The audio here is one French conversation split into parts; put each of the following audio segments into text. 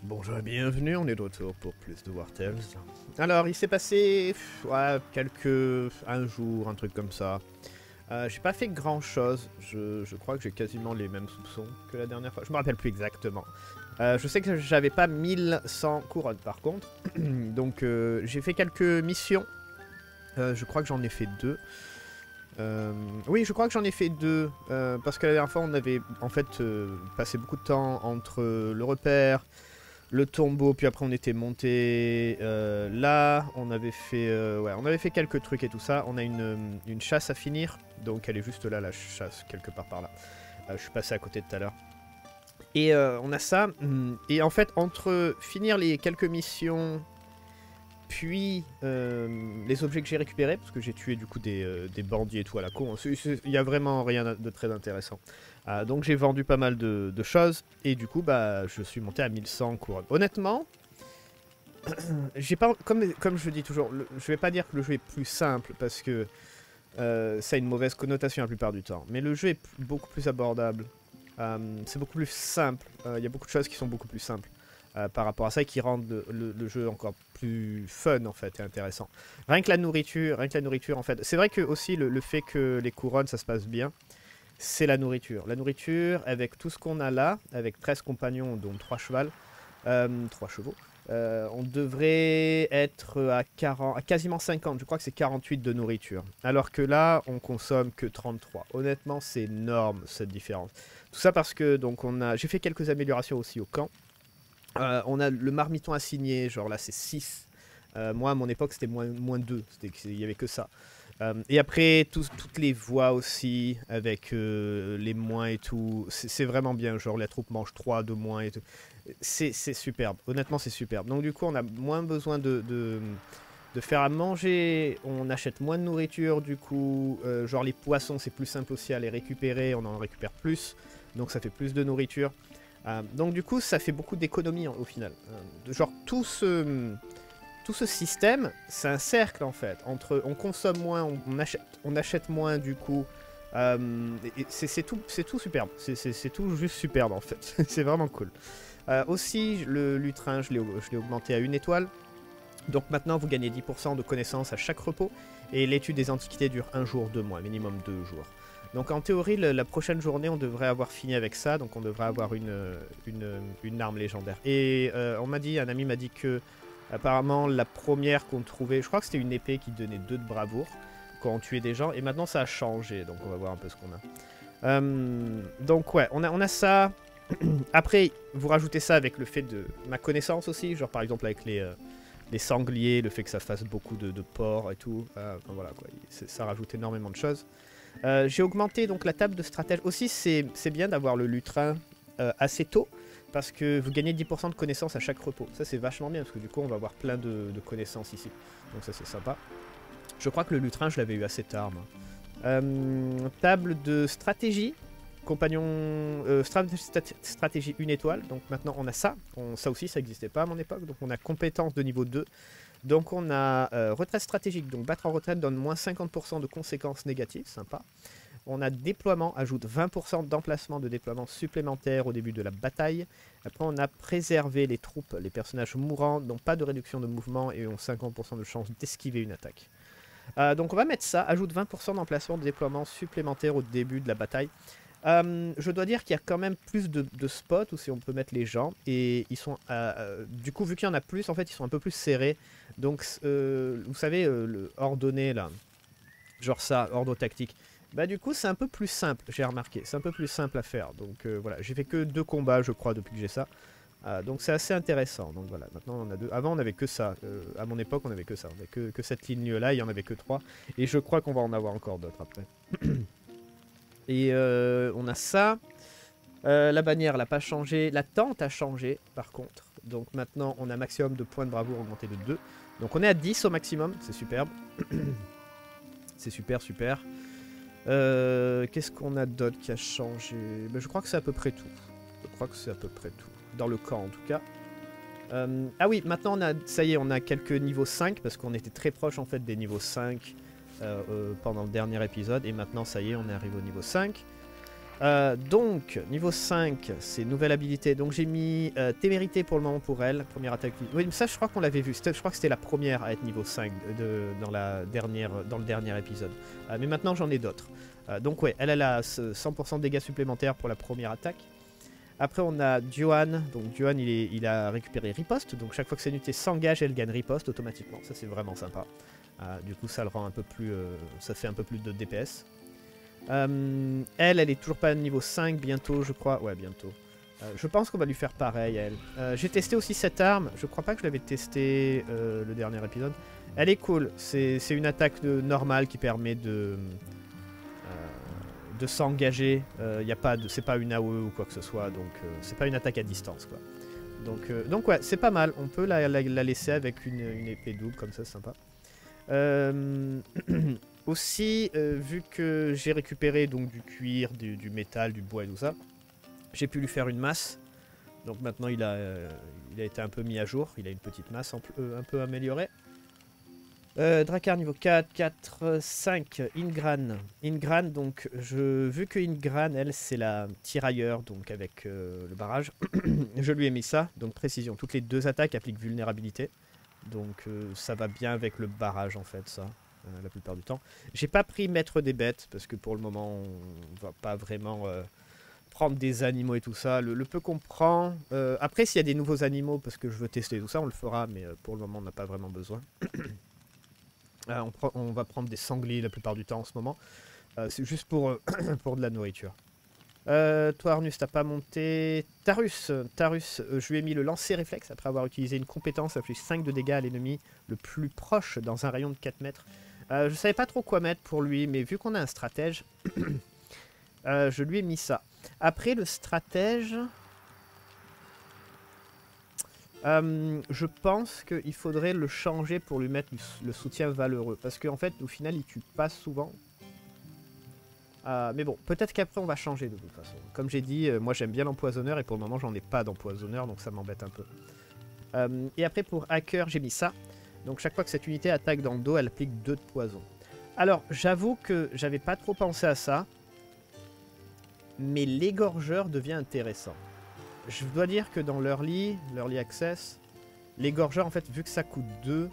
Bonjour et bienvenue, on est de retour pour plus de War Tales. Alors, il s'est passé un jour, un truc comme ça. J'ai pas fait grand chose, je crois que j'ai quasiment les mêmes soupçons que la dernière fois. Je me rappelle plus exactement. Je sais que j'avais pas 1100 couronnes par contre. Donc j'ai fait quelques missions. Je crois que j'en ai fait deux. Oui, je crois que j'en ai fait deux. Parce que la dernière fois on avait en fait passé beaucoup de temps entre le repère, le tombeau, puis après on était monté là, on avait fait quelques trucs et tout ça. On a une chasse à finir, donc elle est juste là, la chasse, quelque part par là. Je suis passé à côté tout à l'heure. Et on a ça, et en fait entre finir les quelques missions, puis les objets que j'ai récupérés, parce que j'ai tué du coup des bandits et tout à la con, il n'y a vraiment rien de très intéressant. Donc j'ai vendu pas mal de choses, et du coup bah je suis monté à 1100 couronnes. Honnêtement, j'ai pas, comme je dis toujours, je vais pas dire que le jeu est plus simple, parce que ça a une mauvaise connotation la plupart du temps, mais le jeu est beaucoup plus abordable. C'est beaucoup plus simple, il y a beaucoup de choses qui sont beaucoup plus simples par rapport à ça et qui rendent le jeu encore plus fun en fait et intéressant. Rien que la nourriture en fait. C'est vrai que aussi le fait que les couronnes ça se passe bien, c'est la nourriture. La nourriture avec tout ce qu'on a là, avec 13 compagnons dont 3 3 chevaux, on devrait être à quasiment 50, je crois que c'est 48 de nourriture. Alors que là, on consomme que 33. Honnêtement, c'est énorme cette différence. Tout ça parce que donc j'ai fait quelques améliorations aussi au camp. On a le marmiton assigné, genre là c'est 6. Moi à mon époque c'était moins 2, il n'y avait que ça. Et après toutes les voies aussi, avec les moins et tout, c'est vraiment bien, genre la troupe mange 3 de moins et tout. C'est superbe, honnêtement c'est superbe. Donc du coup on a moins besoin de faire à manger, on achète moins de nourriture du coup, genre les poissons c'est plus simple aussi à les récupérer, on en récupère plus, donc ça fait plus de nourriture. Donc du coup ça fait beaucoup d'économies au final. Genre tout ce système c'est un cercle en fait. Entre on consomme moins, on achète moins du coup. C'est tout superbe. C'est tout juste superbe en fait. C'est vraiment cool. Aussi le lutrin je l'ai augmenté à 1 étoile. Donc maintenant vous gagnez 10% de connaissances à chaque repos. Et l'étude des antiquités dure 1 jour, 2 mois, minimum 2 jours. Donc en théorie, la prochaine journée, on devrait avoir fini avec ça. Donc on devrait avoir une arme légendaire. Et un ami m'a dit que apparemment la première qu'on trouvait, je crois que c'était une épée qui donnait 2 de bravoure quand on tuait des gens. Et maintenant ça a changé. Donc on va voir un peu ce qu'on a. Donc ouais, on a ça. Après, vous rajoutez ça avec le fait de ma connaissance aussi. Genre par exemple avec les sangliers, le fait que ça fasse beaucoup de porcs et tout. Enfin, voilà quoi, ça rajoute énormément de choses. J'ai augmenté donc la table de stratège. Aussi, c'est bien d'avoir le lutrin assez tôt, parce que vous gagnez 10% de connaissances à chaque repos. Ça, c'est vachement bien, parce que du coup, on va avoir plein de connaissances ici. Donc ça, c'est sympa. Je crois que le lutrin, je l'avais eu assez tard. Table de stratégie. Compagnon stratégie 1 étoile. Donc maintenant, on a ça. Ça aussi, ça n'existait pas à mon époque. Donc on a compétence de niveau 2. Donc on a retraite stratégique, donc battre en retraite donne moins 50% de conséquences négatives, sympa. On a déploiement, ajoute 20% d'emplacement de déploiement supplémentaire au début de la bataille. Après on a préservé les troupes, les personnages mourants n'ont pas de réduction de mouvement et ont 50% de chance d'esquiver une attaque. Donc on va mettre ça, ajoute 20% d'emplacement de déploiement supplémentaire au début de la bataille. Je dois dire qu'il y a quand même plus de spots où si on peut mettre les gens et ils sont du coup vu qu'il y en a plus en fait ils sont un peu plus serrés, donc vous savez le ordonné là, genre ça, ordre tactique, bah du coup c'est un peu plus simple, j'ai remarqué, c'est un peu plus simple à faire. Donc voilà, j'ai fait que 2 combats je crois depuis que j'ai ça. Donc c'est assez intéressant. Donc voilà, maintenant on a 2. Avant on avait que ça, à mon époque on avait que ça, on avait que cette ligne là, il y en avait que 3 et je crois qu'on va en avoir encore d'autres après. Et on a ça. La bannière n'a pas changé. La tente a changé par contre. Donc maintenant on a maximum de points de bravoure augmenté de 2. Donc on est à 10 au maximum. C'est superbe. C'est super super. Qu'est-ce qu'on a d'autre qui a changé? Ben, je crois que c'est à peu près tout. Je crois que c'est à peu près tout. Dans le camp en tout cas. Ah oui, maintenant ça y est, on a quelques niveaux 5. Parce qu'on était très proche en fait des niveaux 5. Pendant le dernier épisode et maintenant ça y est on est arrivé au niveau 5. Donc, niveau 5, c'est nouvelle habilité. Donc j'ai mis témérité pour le moment pour elle. Première attaque. Oui, mais ça je crois qu'on l'avait vu. Je crois que c'était la première à être niveau 5 dans le dernier épisode. Mais maintenant j'en ai d'autres. Donc ouais, elle a 100% de dégâts supplémentaires pour la première attaque. Après on a Duan. Donc Duan il a récupéré riposte. Donc chaque fois que cette unité s'engage, elle gagne riposte automatiquement. Ça c'est vraiment sympa. Du coup ça le rend un peu plus... ça fait un peu plus de DPS. Elle est toujours pas à niveau 5 bientôt je crois. Ouais bientôt. Je pense qu'on va lui faire pareil elle. J'ai testé aussi cette arme. Je crois pas que je l'avais testé le dernier épisode. Elle est cool. C'est une attaque normale qui permet de s'engager. C'est pas une AOE ou quoi que ce soit. Donc c'est pas une attaque à distance quoi. Donc ouais c'est pas mal. On peut la laisser avec une épée double comme ça c'est sympa. Aussi, vu que j'ai récupéré donc du cuir, du métal, du bois et tout ça, j'ai pu lui faire une masse. Donc maintenant il a été un peu mis à jour, il a une petite masse un peu améliorée. Drakkar niveau 4, 4, 5, Ingran. Ingran, donc vu que Ingran, elle, c'est la tirailleur, donc avec le barrage, je lui ai mis ça, donc précision. Toutes les deux attaques appliquent vulnérabilité. Donc ça va bien avec le barrage en fait ça, la plupart du temps. J'ai pas pris maître des bêtes parce que pour le moment on va pas vraiment prendre des animaux et tout ça. Le peu qu'on prend, après s'il y a des nouveaux animaux parce que je veux tester tout ça on le fera mais pour le moment on n'a pas vraiment besoin. On va prendre des sangliers la plupart du temps en ce moment. C'est juste pour, pour de la nourriture. Toi Arnus t'as pas monté. Tarus, je lui ai mis le lancer réflexe après avoir utilisé une compétence inflige 5 de dégâts à l'ennemi le plus proche dans un rayon de 4 mètres. Je savais pas trop quoi mettre pour lui mais vu qu'on a un stratège je lui ai mis ça. Après le stratège je pense qu'il faudrait le changer pour lui mettre le soutien valeureux parce qu'en fait au final il tue pas souvent. Mais bon, peut-être qu'après on va changer de toute façon. Comme j'ai dit, moi j'aime bien l'empoisonneur et pour le moment j'en ai pas d'empoisonneur donc ça m'embête un peu. Et après pour hacker j'ai mis ça. Donc chaque fois que cette unité attaque dans le dos elle applique 2 de poison. Alors j'avoue que j'avais pas trop pensé à ça. Mais l'égorgeur devient intéressant. Je dois dire que dans l'early access, l'égorgeur en fait vu que ça coûte 2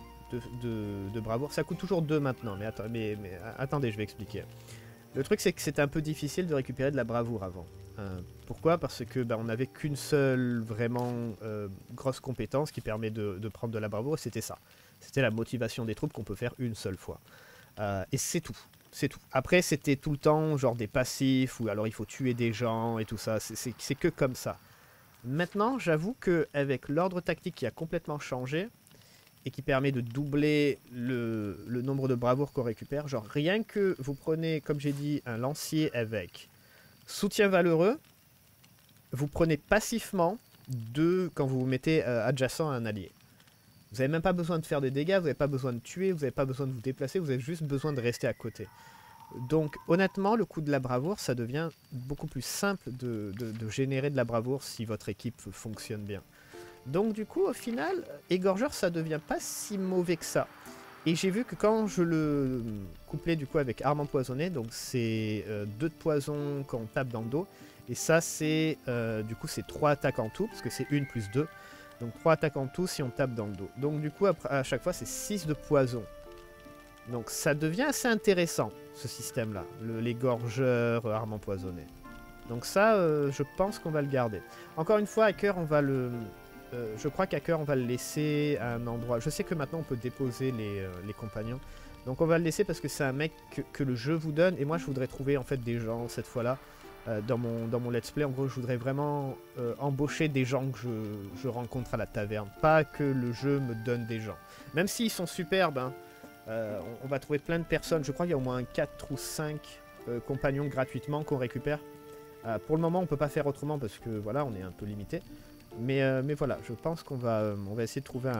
de bravoure, ça coûte toujours 2 maintenant. Mais attendez je vais expliquer. Le truc c'est que c'était un peu difficile de récupérer de la bravoure avant. Pourquoi? Parce que on n'avait qu'une seule vraiment grosse compétence qui permet de prendre de la bravoure et c'était ça. C'était la motivation des troupes qu'on peut faire une seule fois. Et c'est tout. C'est tout. Après c'était tout le temps genre des passifs ou alors il faut tuer des gens et tout ça. C'est que comme ça. Maintenant j'avoue qu'avec l'ordre tactique qui a complètement changé, et qui permet de doubler le nombre de bravoures qu'on récupère. Genre rien que vous prenez, comme j'ai dit, un lancier avec soutien valeureux, vous prenez passivement 2 quand vous vous mettez adjacent à un allié. Vous n'avez même pas besoin de faire des dégâts, vous n'avez pas besoin de tuer, vous n'avez pas besoin de vous déplacer, vous avez juste besoin de rester à côté. Donc honnêtement, le coup de la bravoure, ça devient beaucoup plus simple de générer de la bravoure si votre équipe fonctionne bien. Donc du coup au final, égorgeur ça devient pas si mauvais que ça. Et j'ai vu que quand je le couplais du coup avec arme empoisonnée, donc c'est 2 de poison quand on tape dans le dos. Et ça c'est du coup c'est 3 attaques en tout, parce que c'est 1 plus 2. Donc 3 attaques en tout si on tape dans le dos. Donc du coup à chaque fois c'est 6 de poison. Donc ça devient assez intéressant ce système là, l'égorgeur arme empoisonnée. Donc ça je pense qu'on va le garder. Encore une fois hacker on va le... je crois qu'hacker on va le laisser à un endroit. Je sais que maintenant on peut déposer les compagnons. Donc on va le laisser parce que c'est un mec que le jeu vous donne. Et moi je voudrais trouver en fait des gens cette fois-là. Dans mon let's play en gros je voudrais vraiment embaucher des gens que je rencontre à la taverne. Pas que le jeu me donne des gens. Même s'ils sont superbes hein, on va trouver plein de personnes. Je crois qu'il y a au moins 4 ou 5 compagnons gratuitement qu'on récupère. Pour le moment on peut pas faire autrement parce que voilà on est un peu limité. Mais voilà, je pense qu'on va, on va essayer de trouver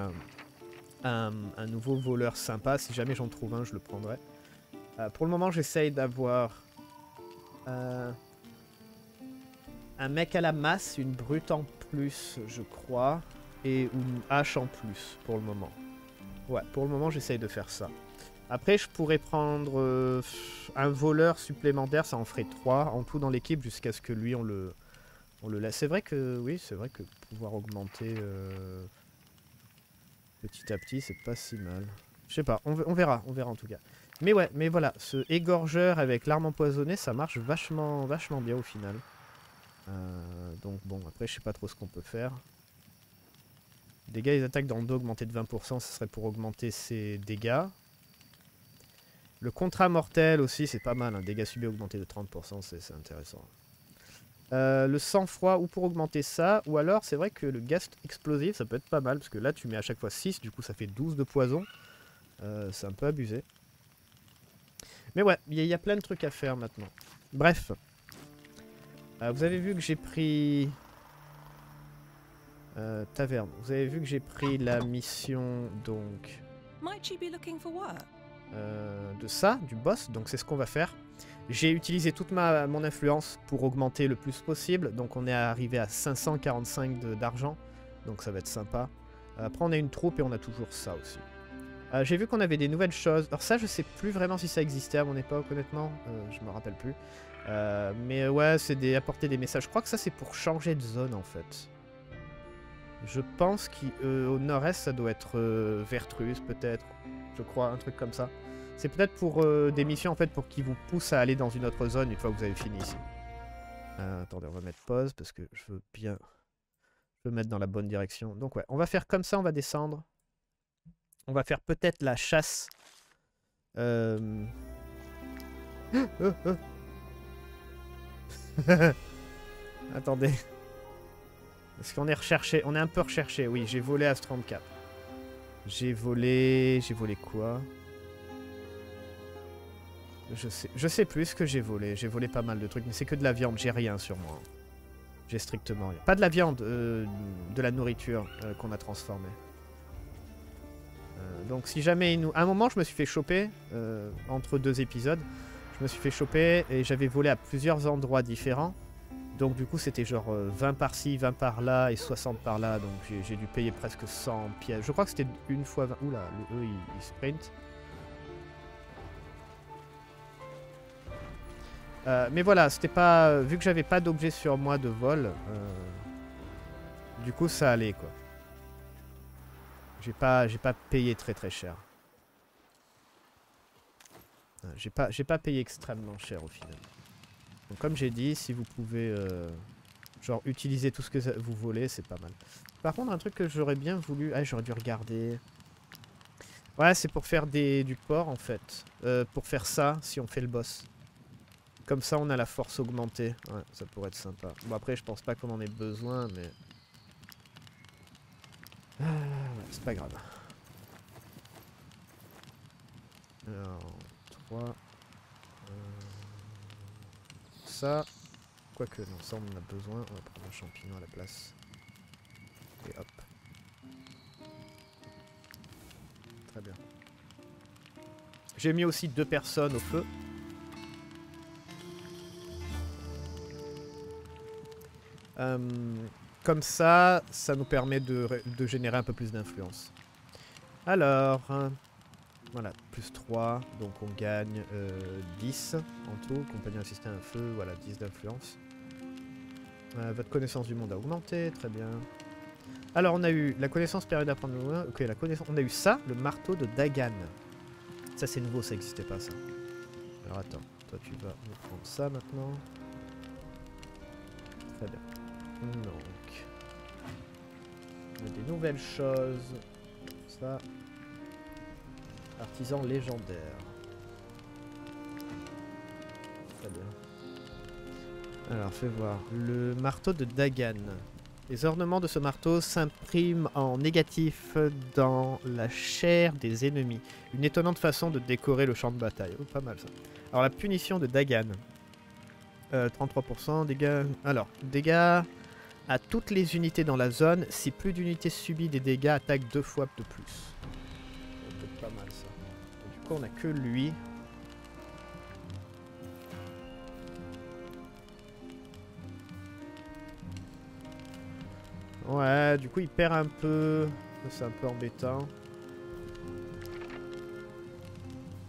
un nouveau voleur sympa. Si jamais j'en trouve un, je le prendrai. Pour le moment, j'essaye d'avoir un mec à la masse, une brute en plus, je crois, et une hache en plus, pour le moment. Ouais, pour le moment, j'essaye de faire ça. Après, je pourrais prendre un voleur supplémentaire, ça en ferait 3 en tout dans l'équipe jusqu'à ce que lui, on le laisse. C'est vrai que, oui, c'est vrai que pouvoir augmenter petit à petit, c'est pas si mal. Je sais pas, on verra en tout cas. Mais ouais, mais voilà, ce égorgeur avec l'arme empoisonnée, ça marche vachement bien au final. Donc bon, après, je sais pas trop ce qu'on peut faire. Dégâts et attaques dans le dos augmentés de 20%, ce serait pour augmenter ses dégâts. Le contrat mortel aussi, c'est pas mal. Hein. Dégâts subis augmentés de 30%, c'est intéressant. Le sang-froid, ou pour augmenter ça, ou alors c'est vrai que le gaz explosif, ça peut être pas mal, parce que là tu mets à chaque fois 6, du coup ça fait 12 de poison. C'est un peu abusé. Mais ouais, il y a plein de trucs à faire maintenant. Bref. Vous avez vu que j'ai pris... taverne. Vous avez vu que j'ai pris la mission, donc... de ça, du boss, donc c'est ce qu'on va faire. J'ai utilisé toute mon influence pour augmenter le plus possible, donc on est arrivé à 545 d'argent, donc ça va être sympa. Après on a une troupe et on a toujours ça aussi. J'ai vu qu'on avait des nouvelles choses, alors ça je sais plus vraiment si ça existait à mon époque honnêtement, je me rappelle plus. Mais ouais, c'est apporter des messages, je crois que ça c'est pour changer de zone en fait. Je pense qu'au nord-est ça doit être Vertrus peut-être, je crois, un truc comme ça. C'est peut-être pour des missions en fait pour qui vous poussent à aller dans une autre zone une fois que vous avez fini ici. Attendez, on va mettre pause parce que je veux bien me mettre dans la bonne direction. Donc ouais, on va faire comme ça, on va descendre. On va faire peut-être la chasse. Attendez. Est-ce qu'on est recherché? On est un peu recherché, oui, j'ai volé As 34. J'ai volé quoi? Je sais plus ce que j'ai volé. J'ai volé pas mal de trucs, mais c'est que de la viande. J'ai rien sur moi. J'ai strictement rien. Pas de la viande, de la nourriture qu'on a transformée. Donc si jamais il nous... À un moment, je me suis fait choper, entre 2 épisodes. Je me suis fait choper et j'avais volé à plusieurs endroits différents. Donc du coup, c'était genre 20 par-ci, 20 par-là et 60 par-là. Donc j'ai dû payer presque 100 pièces. Je crois que c'était une fois 20... Oula, eux, ils sprintent. Mais voilà, c'était pas... Vu que j'avais pas d'objet sur moi de vol, du coup ça allait quoi. J'ai pas payé très cher. J'ai pas payé extrêmement cher au final. Donc comme j'ai dit, si vous pouvez genre utiliser tout ce que vous volez, c'est pas mal. Par contre, un truc que j'aurais bien voulu... Ah, j'aurais dû regarder... Ouais, c'est pour faire du porc en fait. Pour faire ça, si on fait le boss. Comme ça, on a la force augmentée. Ouais, ça pourrait être sympa. Bon, après, je pense pas qu'on en ait besoin, mais... c'est pas grave. Alors, 3. Ça. Quoique, non, ça, on en a besoin. On va prendre un champignon à la place. Et hop. Très bien. J'ai mis aussi 2 personnes au feu. Comme ça, ça nous permet de générer un peu plus d'influence. Alors, voilà, plus 3, donc on gagne 10 en tout. Compagnon assisté à un feu, voilà, 10 d'influence. Votre connaissance du monde a augmenté, très bien. Alors, on a eu la connaissance permet d'apprendre le loin. Ok, la connaissance. On a eu ça, le marteau de Dagan. Ça, c'est nouveau, ça n'existait pas, ça. Alors, attends, toi, tu vas nous prendre ça maintenant. Très bien. Donc, on a des nouvelles choses. Ça. Artisan légendaire. Très bien. Alors, fais voir. Le marteau de Dagan. Les ornements de ce marteau s'impriment en négatif dans la chair des ennemis. Une étonnante façon de décorer le champ de bataille. Oh, pas mal ça. Alors, la punition de Dagan. 33%, dégâts... Alors, dégâts à toutes les unités dans la zone. Si plus d'unités subit des dégâts, attaque 2 fois de plus. C'est peut-être pas mal ça. Et du coup, on a que lui. Ouais, du coup, il perd un peu. C'est un peu embêtant.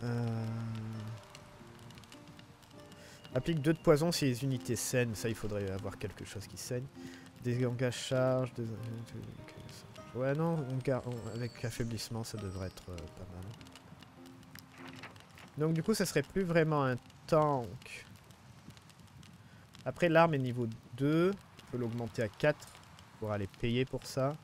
Applique 2 de poison si les unités saignent. Ça, il faudrait avoir quelque chose qui saigne. Désengage charge. Ouais, non, avec affaiblissement, ça devrait être pas mal. Donc, du coup, ça serait plus vraiment un tank. Après, l'arme est niveau 2. On peut l'augmenter à 4 pour aller payer pour ça.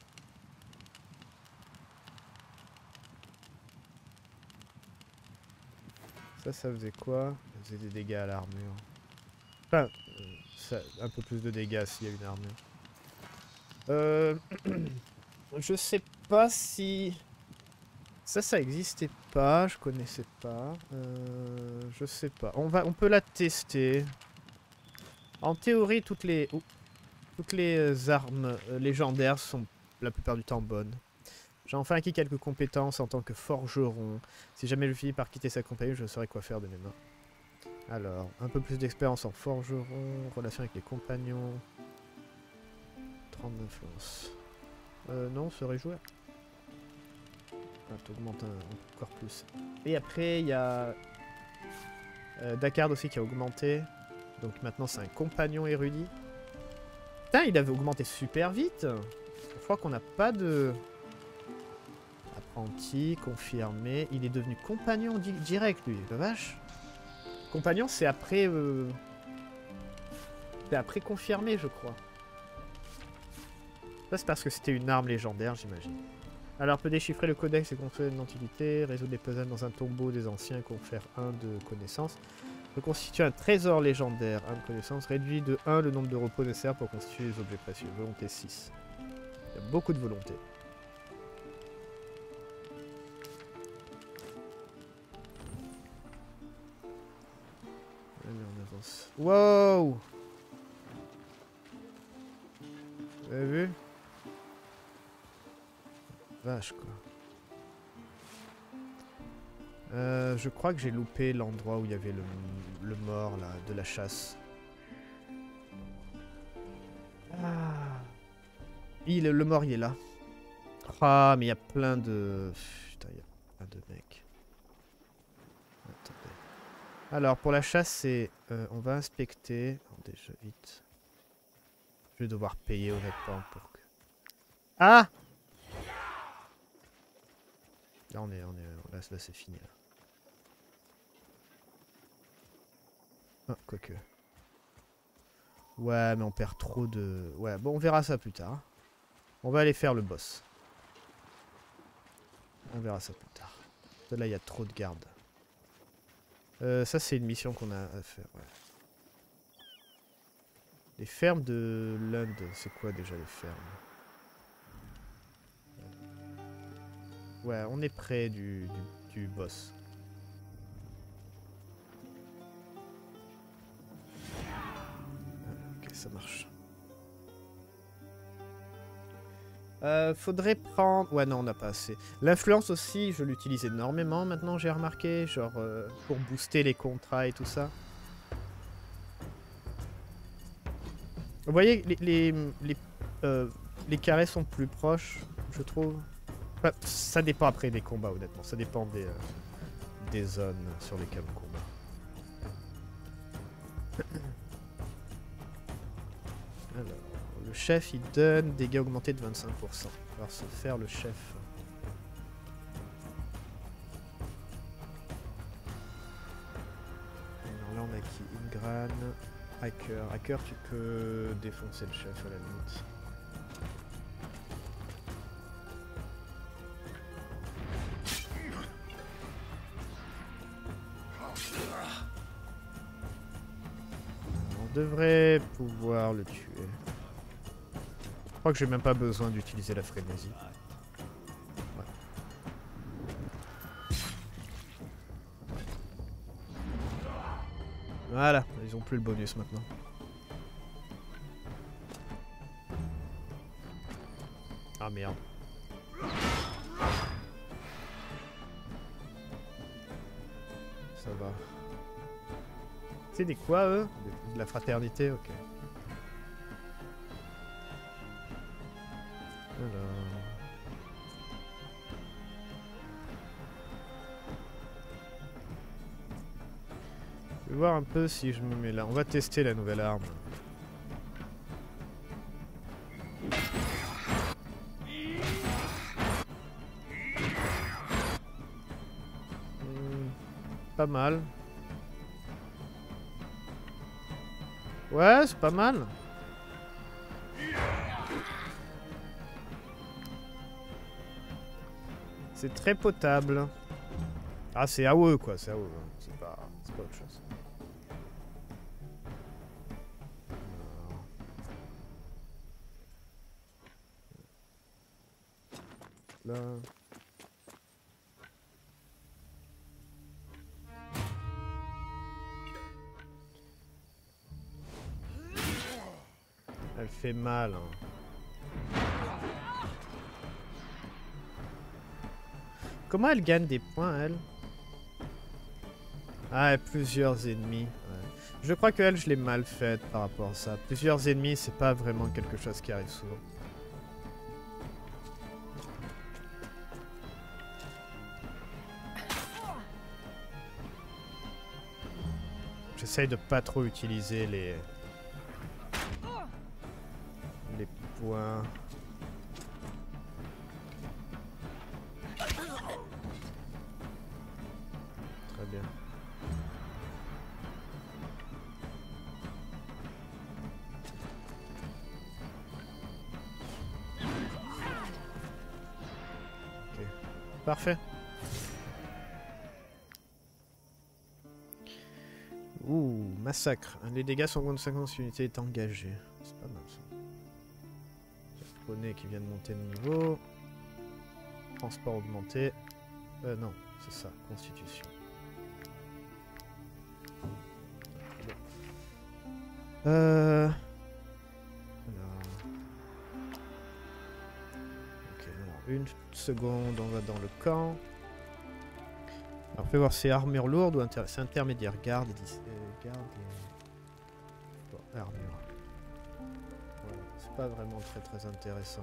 Ça faisait quoi? Ça faisait des dégâts à l'armure. Enfin, un peu plus de dégâts s'il y a une armure. Je sais pas si... Ça existait pas, je connaissais pas. Je sais pas. On peut la tester. En théorie, toutes les armes légendaires sont la plupart du temps bonnes. J'ai enfin acquis quelques compétences en tant que forgeron. Si jamais je finis par quitter sa compagnie, je saurai quoi faire de mes mains. Alors, un peu plus d'expérience en forgeron, relation avec les compagnons. 30 d'influence. Non, on serait joueur. Ah, t'augmentes encore plus. Et après, il y a Dakar aussi qui a augmenté. Donc maintenant, c'est un compagnon érudit. Putain, il avait augmenté super vite. Je crois qu'on n'a pas de... Apprenti, confirmé. Il est devenu compagnon direct, lui. La vache. Compagnon, c'est après... C'est après confirmé, je crois. Ça, c'est parce que c'était une arme légendaire, j'imagine. Alors, peut déchiffrer le codex et construire une antiquité, résoudre les puzzles dans un tombeau des anciens, confère 1 de connaissances. Reconstituer un trésor légendaire, 1 de connaissances, réduit de 1 le nombre de repos nécessaires pour constituer les objets précieux. Volonté 6. Il y a beaucoup de volonté. Allez, on avance. Wow! Vous avez vu? Vache, quoi. Je crois que j'ai loupé l'endroit où il y avait le mort, là, de la chasse. Ah. Le mort, il est là. Ah, mais il y a plein de... Putain, il y a plein de mecs. Attendez. Alors, pour la chasse, c'est... on va inspecter... Oh, déjà, vite. Je vais devoir payer, honnêtement, pour que... Ah! Là, là c'est fini, là. Ah, quoique. Ouais, mais on perd trop de... Ouais, bon, on verra ça plus tard. On va aller faire le boss. On verra ça plus tard. Là, il y a trop de gardes. Ça, c'est une mission qu'on a à faire, ouais. Les fermes de Lund, c'est quoi déjà les fermes? Ouais, on est près du boss. Ok, ça marche. Faudrait prendre... Ouais, non, on n'a pas assez. L'influence aussi, je l'utilise énormément maintenant, j'ai remarqué. Genre, pour booster les contrats et tout ça. Vous voyez, les carrés sont plus proches, je trouve. Enfin, ça dépend après des combats, honnêtement. Ça dépend des zones sur lesquelles on combat. Alors, le chef, il donne dégâts augmentés de 25%. On va se faire le chef. Alors là, on a qui? Ingran, Hacker. Hacker, tu peux défoncer le chef à la limite. On devrait pouvoir le tuer. Je crois que j'ai même pas besoin d'utiliser la frénésie. Ouais. Voilà, ils ont plus le bonus maintenant. Ah merde. Ça va. C'est des quoi eux? De la fraternité, ok. Alors... voir un peu si je me mets là. On va tester la nouvelle arme. Pas mal. Ouais, c'est pas mal. C'est très potable. Ah, c'est AOE quoi, c'est AOE. C'est pas autre chose. Là. Elle fait mal. Hein. Comment elle gagne des points, elle? Ah, plusieurs ennemis. Ouais. Je crois que elle, je l'ai mal faite par rapport à ça. Plusieurs ennemis, c'est pas vraiment quelque chose qui arrive souvent. J'essaye de pas trop utiliser les points. Très bien. Ok. Parfait. Ouh, massacre. Les dégâts sont contre 50 si l'unité est engagée. C'est pas mal ça. Japonais qui vient de monter de niveau. Transport augmenté. Non, c'est ça, constitution. Alors... Ok, alors, une seconde, on va dans le camp. Alors, on peut voir c'est armure lourde ou c'est intermédiaire. Garde et... garde et... Bon, armure. Voilà, c'est pas vraiment très intéressant.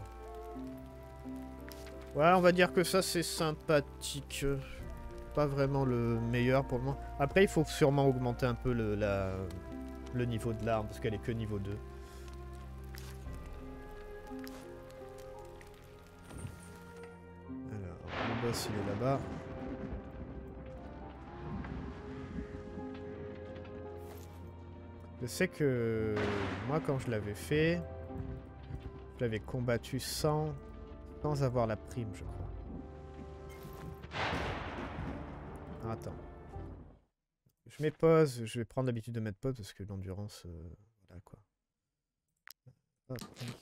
Ouais, on va dire que ça c'est sympathique. Pas vraiment le meilleur pour le moment. Après, il faut sûrement augmenter un peu le niveau de l'arme parce qu'elle est que niveau 2. Alors, le boss il est là-bas. Je sais que moi quand je l'avais fait, je l'avais combattu sans avoir la prime, je crois. Ah, attends. Je mets pause, je vais prendre l'habitude de mettre pause parce que l'endurance, voilà quoi. Hop.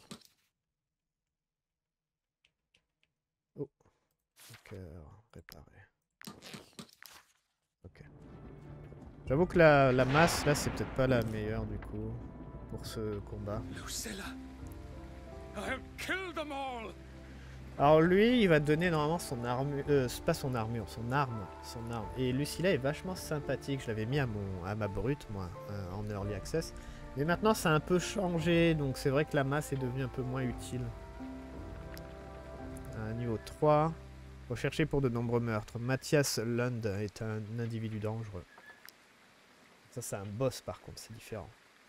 Oh. Cœur réparé. Ok. J'avoue que la masse là c'est peut-être pas la meilleure du coup pour ce combat. Alors lui, il va te donner normalement son armure, pas son armure, son arme. Et Lucilla est vachement sympathique, je l'avais mis à ma brute, moi, en Early Access. Mais maintenant, ça a un peu changé, donc c'est vrai que la masse est devenue un peu moins utile. Niveau 3, recherché pour de nombreux meurtres. Mathias Lund est un individu dangereux. Ça, c'est un boss par contre, c'est différent.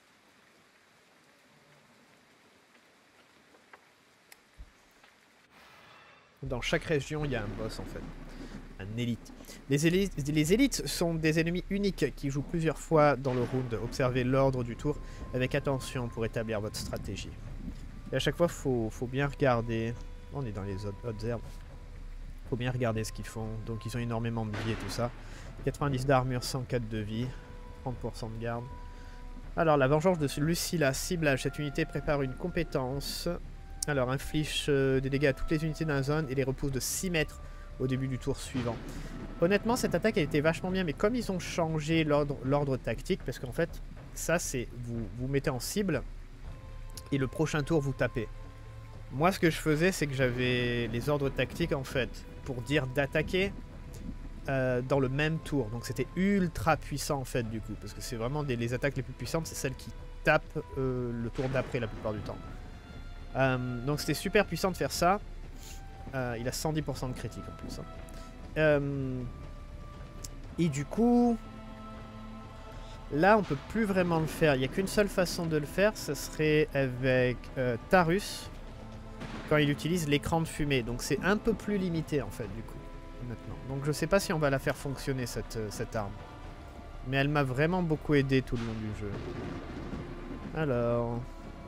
Dans chaque région, il y a un boss en fait. Un élite. Les élites sont des ennemis uniques qui jouent plusieurs fois dans le round. Observez l'ordre du tour avec attention pour établir votre stratégie. Et à chaque fois, faut bien regarder. On est dans les hautes herbes. Faut bien regarder ce qu'ils font. Donc ils ont énormément de vie et tout ça. 90 d'armure, 104 de vie. 30% de garde. Alors, la vengeance de Lucilla. Ciblage. Cette unité prépare une compétence. Alors, inflige des dégâts à toutes les unités dans la zone et les repousse de 6 mètres au début du tour suivant. Honnêtement, cette attaque, elle était vachement bien, mais comme ils ont changé l'ordre tactique, parce qu'en fait, ça, c'est vous mettez en cible et le prochain tour, vous tapez. Moi, ce que je faisais, c'est que j'avais les ordres tactiques, en fait, pour dire d'attaquer dans le même tour. Donc, c'était ultra puissant, en fait, du coup, parce que c'est vraiment les attaques les plus puissantes, c'est celles qui tapent le tour d'après la plupart du temps. Donc c'était super puissant de faire ça. Il a 110% de critique en plus. Hein. Et du coup... Là, on peut plus vraiment le faire. Il n'y a qu'une seule façon de le faire, ce serait avec Tarus, quand il utilise l'écran de fumée. Donc c'est un peu plus limité en fait, du coup, maintenant. Donc je sais pas si on va la faire fonctionner, cette arme. Mais elle m'a vraiment beaucoup aidé tout le long du jeu. Alors...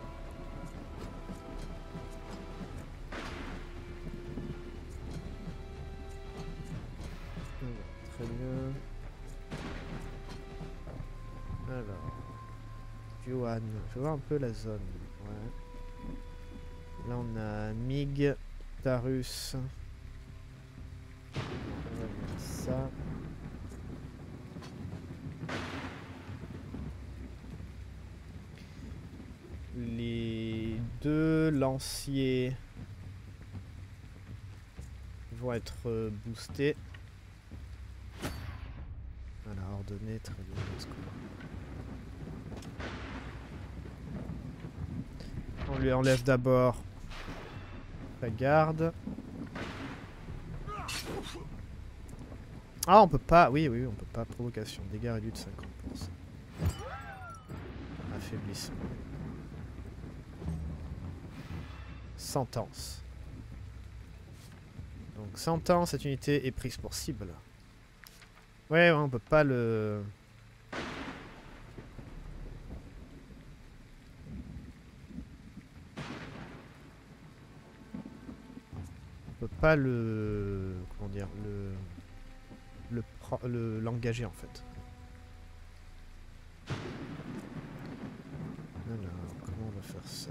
Très bien. Alors... Johan, je vais voir un peu la zone. Ouais. Là on a Mig, Tarus. On va mettre ça. Les deux lanciers vont être boostés. Voilà, ordonné, très bien. On lui enlève d'abord la garde. Ah, on peut pas. Oui, oui, on peut pas. Provocation. Dégâts réduits de 50%. Affaiblissement. Sentence. Donc, sentence, cette unité est prise pour cible. Ouais, on peut pas le... On peut pas le... Comment dire? L'engager en fait. Alors, comment on va faire ça?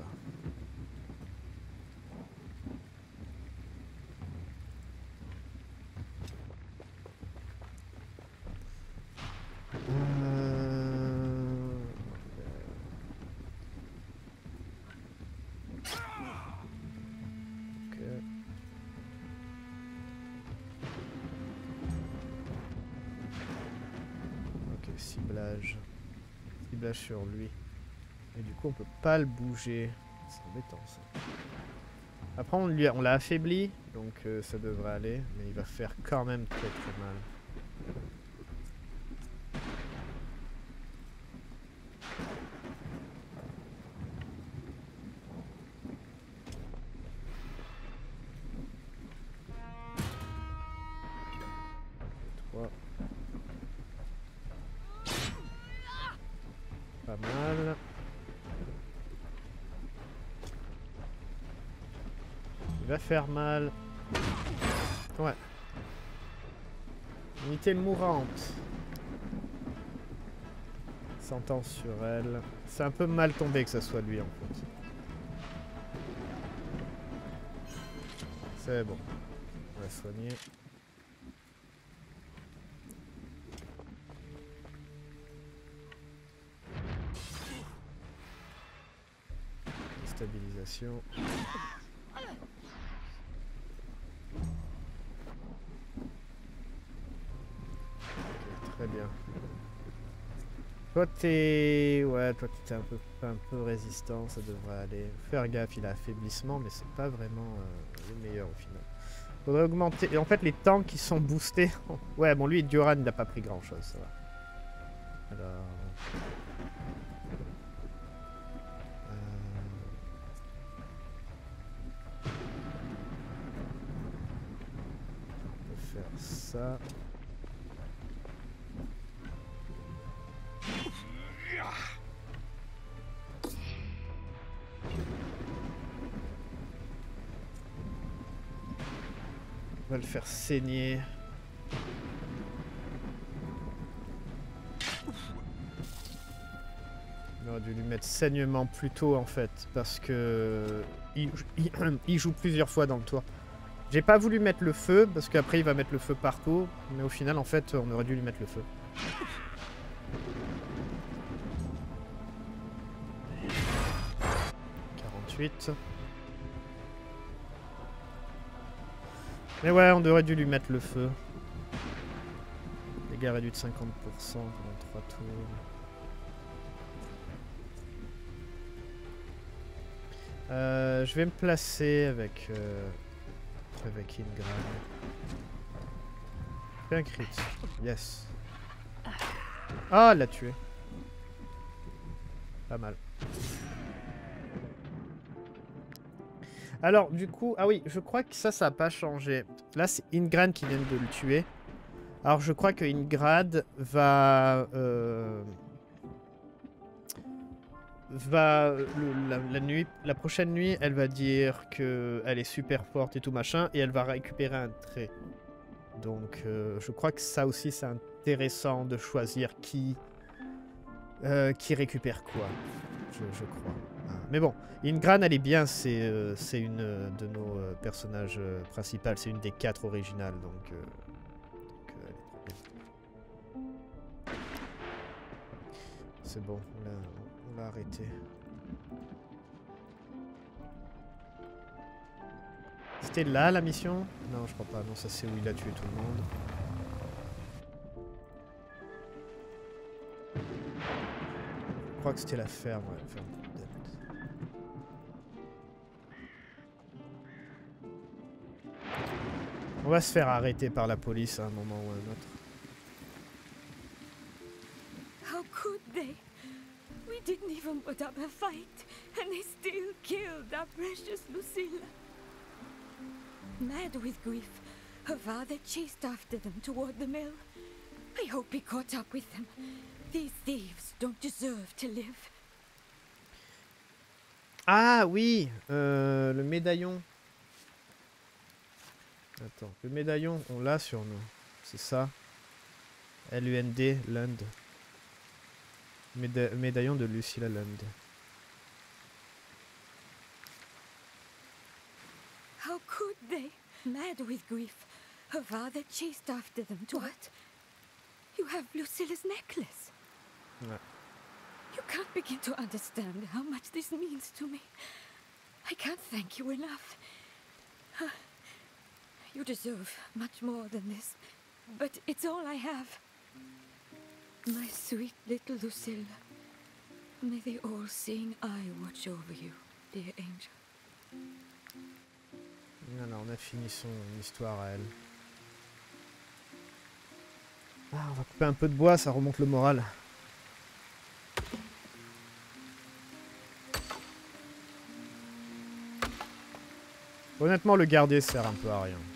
Ciblage. Ciblage sur lui. Et du coup on peut pas le bouger. C'est embêtant ça. Après on l'a affaibli, donc ça devrait aller. Mais il va faire quand même très très mal. Pas mal. Il va faire mal. Ouais. Unité mourante. Sentence sur elle. C'est un peu mal tombé que ça soit lui en fait. C'est bon. On va soigner. Stabilisation. Okay, très bien. Toi t'es... Ouais, toi t'es un peu résistant, ça devrait aller. Faire gaffe, il a affaiblissement, mais c'est pas vraiment le meilleur au final. Faudrait augmenter... Et en fait les tanks qui sont boostés... Ouais, bon lui, Duran il n'a pas pris grand chose, ça va. Alors... On peut faire ça. On va le faire saigner. On aurait dû lui mettre saignement plus tôt en fait, parce que il joue plusieurs fois dans le tour. J'ai pas voulu mettre le feu, parce qu'après il va mettre le feu partout, mais au final en fait on aurait dû lui mettre le feu. Mais ouais, on aurait dû lui mettre le feu. Dégâts réduits de 50% pendant 3 tours. Je vais me placer avec Ingram. Fais un crit. Yes. Ah, elle l'a tué. Pas mal. Alors, du coup... Ah oui, je crois que ça n'a pas changé. Là, c'est Ingrad qui vient de le tuer. Alors, je crois que Ingrad va... la prochaine nuit, elle va dire que elle est super forte et tout machin, et elle va récupérer un trait. Donc, je crois que ça aussi, c'est intéressant de choisir qui récupère quoi, je crois. Ah. Mais bon, Ingrad, elle est bien, c'est une de nos personnages principaux, c'est une des 4 originales, donc elle est trop bien. C'est bon, on l'a arrêté. C'était là la mission? Non, je crois pas. Non, ça c'est où il a tué tout le monde. Je crois que c'était la ferme, ouais, la ferme. On va se faire arrêter par la police à un moment ou à un autre. How could they? We didn't even put up a fight, and they still killed our precious Lucilla. Mad with grief, her father chased after them toward the mill. I hope he caught up with them. These thieves don't deserve to live. Ah oui, le médaillon. Attends, le médaillon, on l'a sur nous. C'est ça. L-U-N-D, Lund. Médaillon de Lucilla Lund. How could they? Mad with grief, her father chased after them to what? You have Lucilla's necklace. Ouais. You can't begin to understand how much this means to me. I can't thank you enough. You deserve much more than this, but it's all I have. My sweet little Lucilla. May they all seeing eye watch over you, dear angel. Voilà, on a fini son histoire à elle. Ah, on va couper un peu de bois, ça remonte le moral. Honnêtement, le garder sert un peu à rien.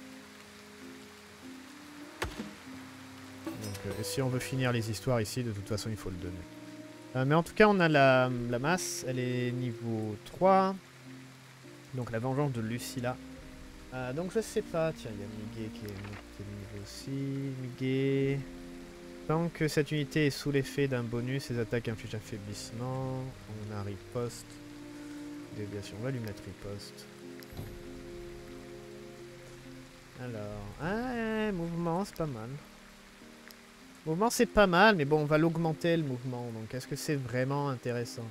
Donc, si on veut finir les histoires ici, de toute façon, il faut le donner. Mais en tout cas, on a la masse. Elle est niveau 3. Donc, la vengeance de Lucilla. Donc, je sais pas. Tiens, il y a Miguel qui est niveau aussi. Miguel. Tant que cette unité est sous l'effet d'un bonus, ses attaques infligent affaiblissement. On a riposte. Déviation. On va lui mettre riposte. Alors, mouvement, c'est pas mal. Mouvement, c'est pas mal, mais bon, on va l'augmenter, le mouvement. Donc, est-ce que c'est vraiment intéressant?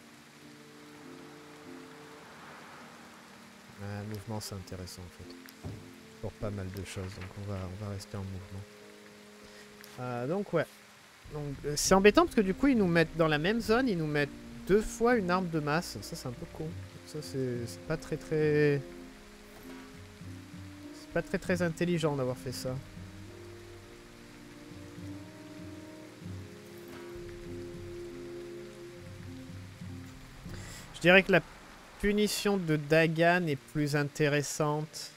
Mouvement, c'est intéressant, en fait. Pour pas mal de choses, donc on va rester en mouvement. Donc, ouais. Donc, c'est embêtant, parce que du coup, ils nous mettent dans la même zone, ils nous mettent 2 fois une arme de masse. Ça, c'est un peu con. Ça, c'est pas très... C'est pas très intelligent d'avoir fait ça. Je dirais que la punition de Dagan est plus intéressante.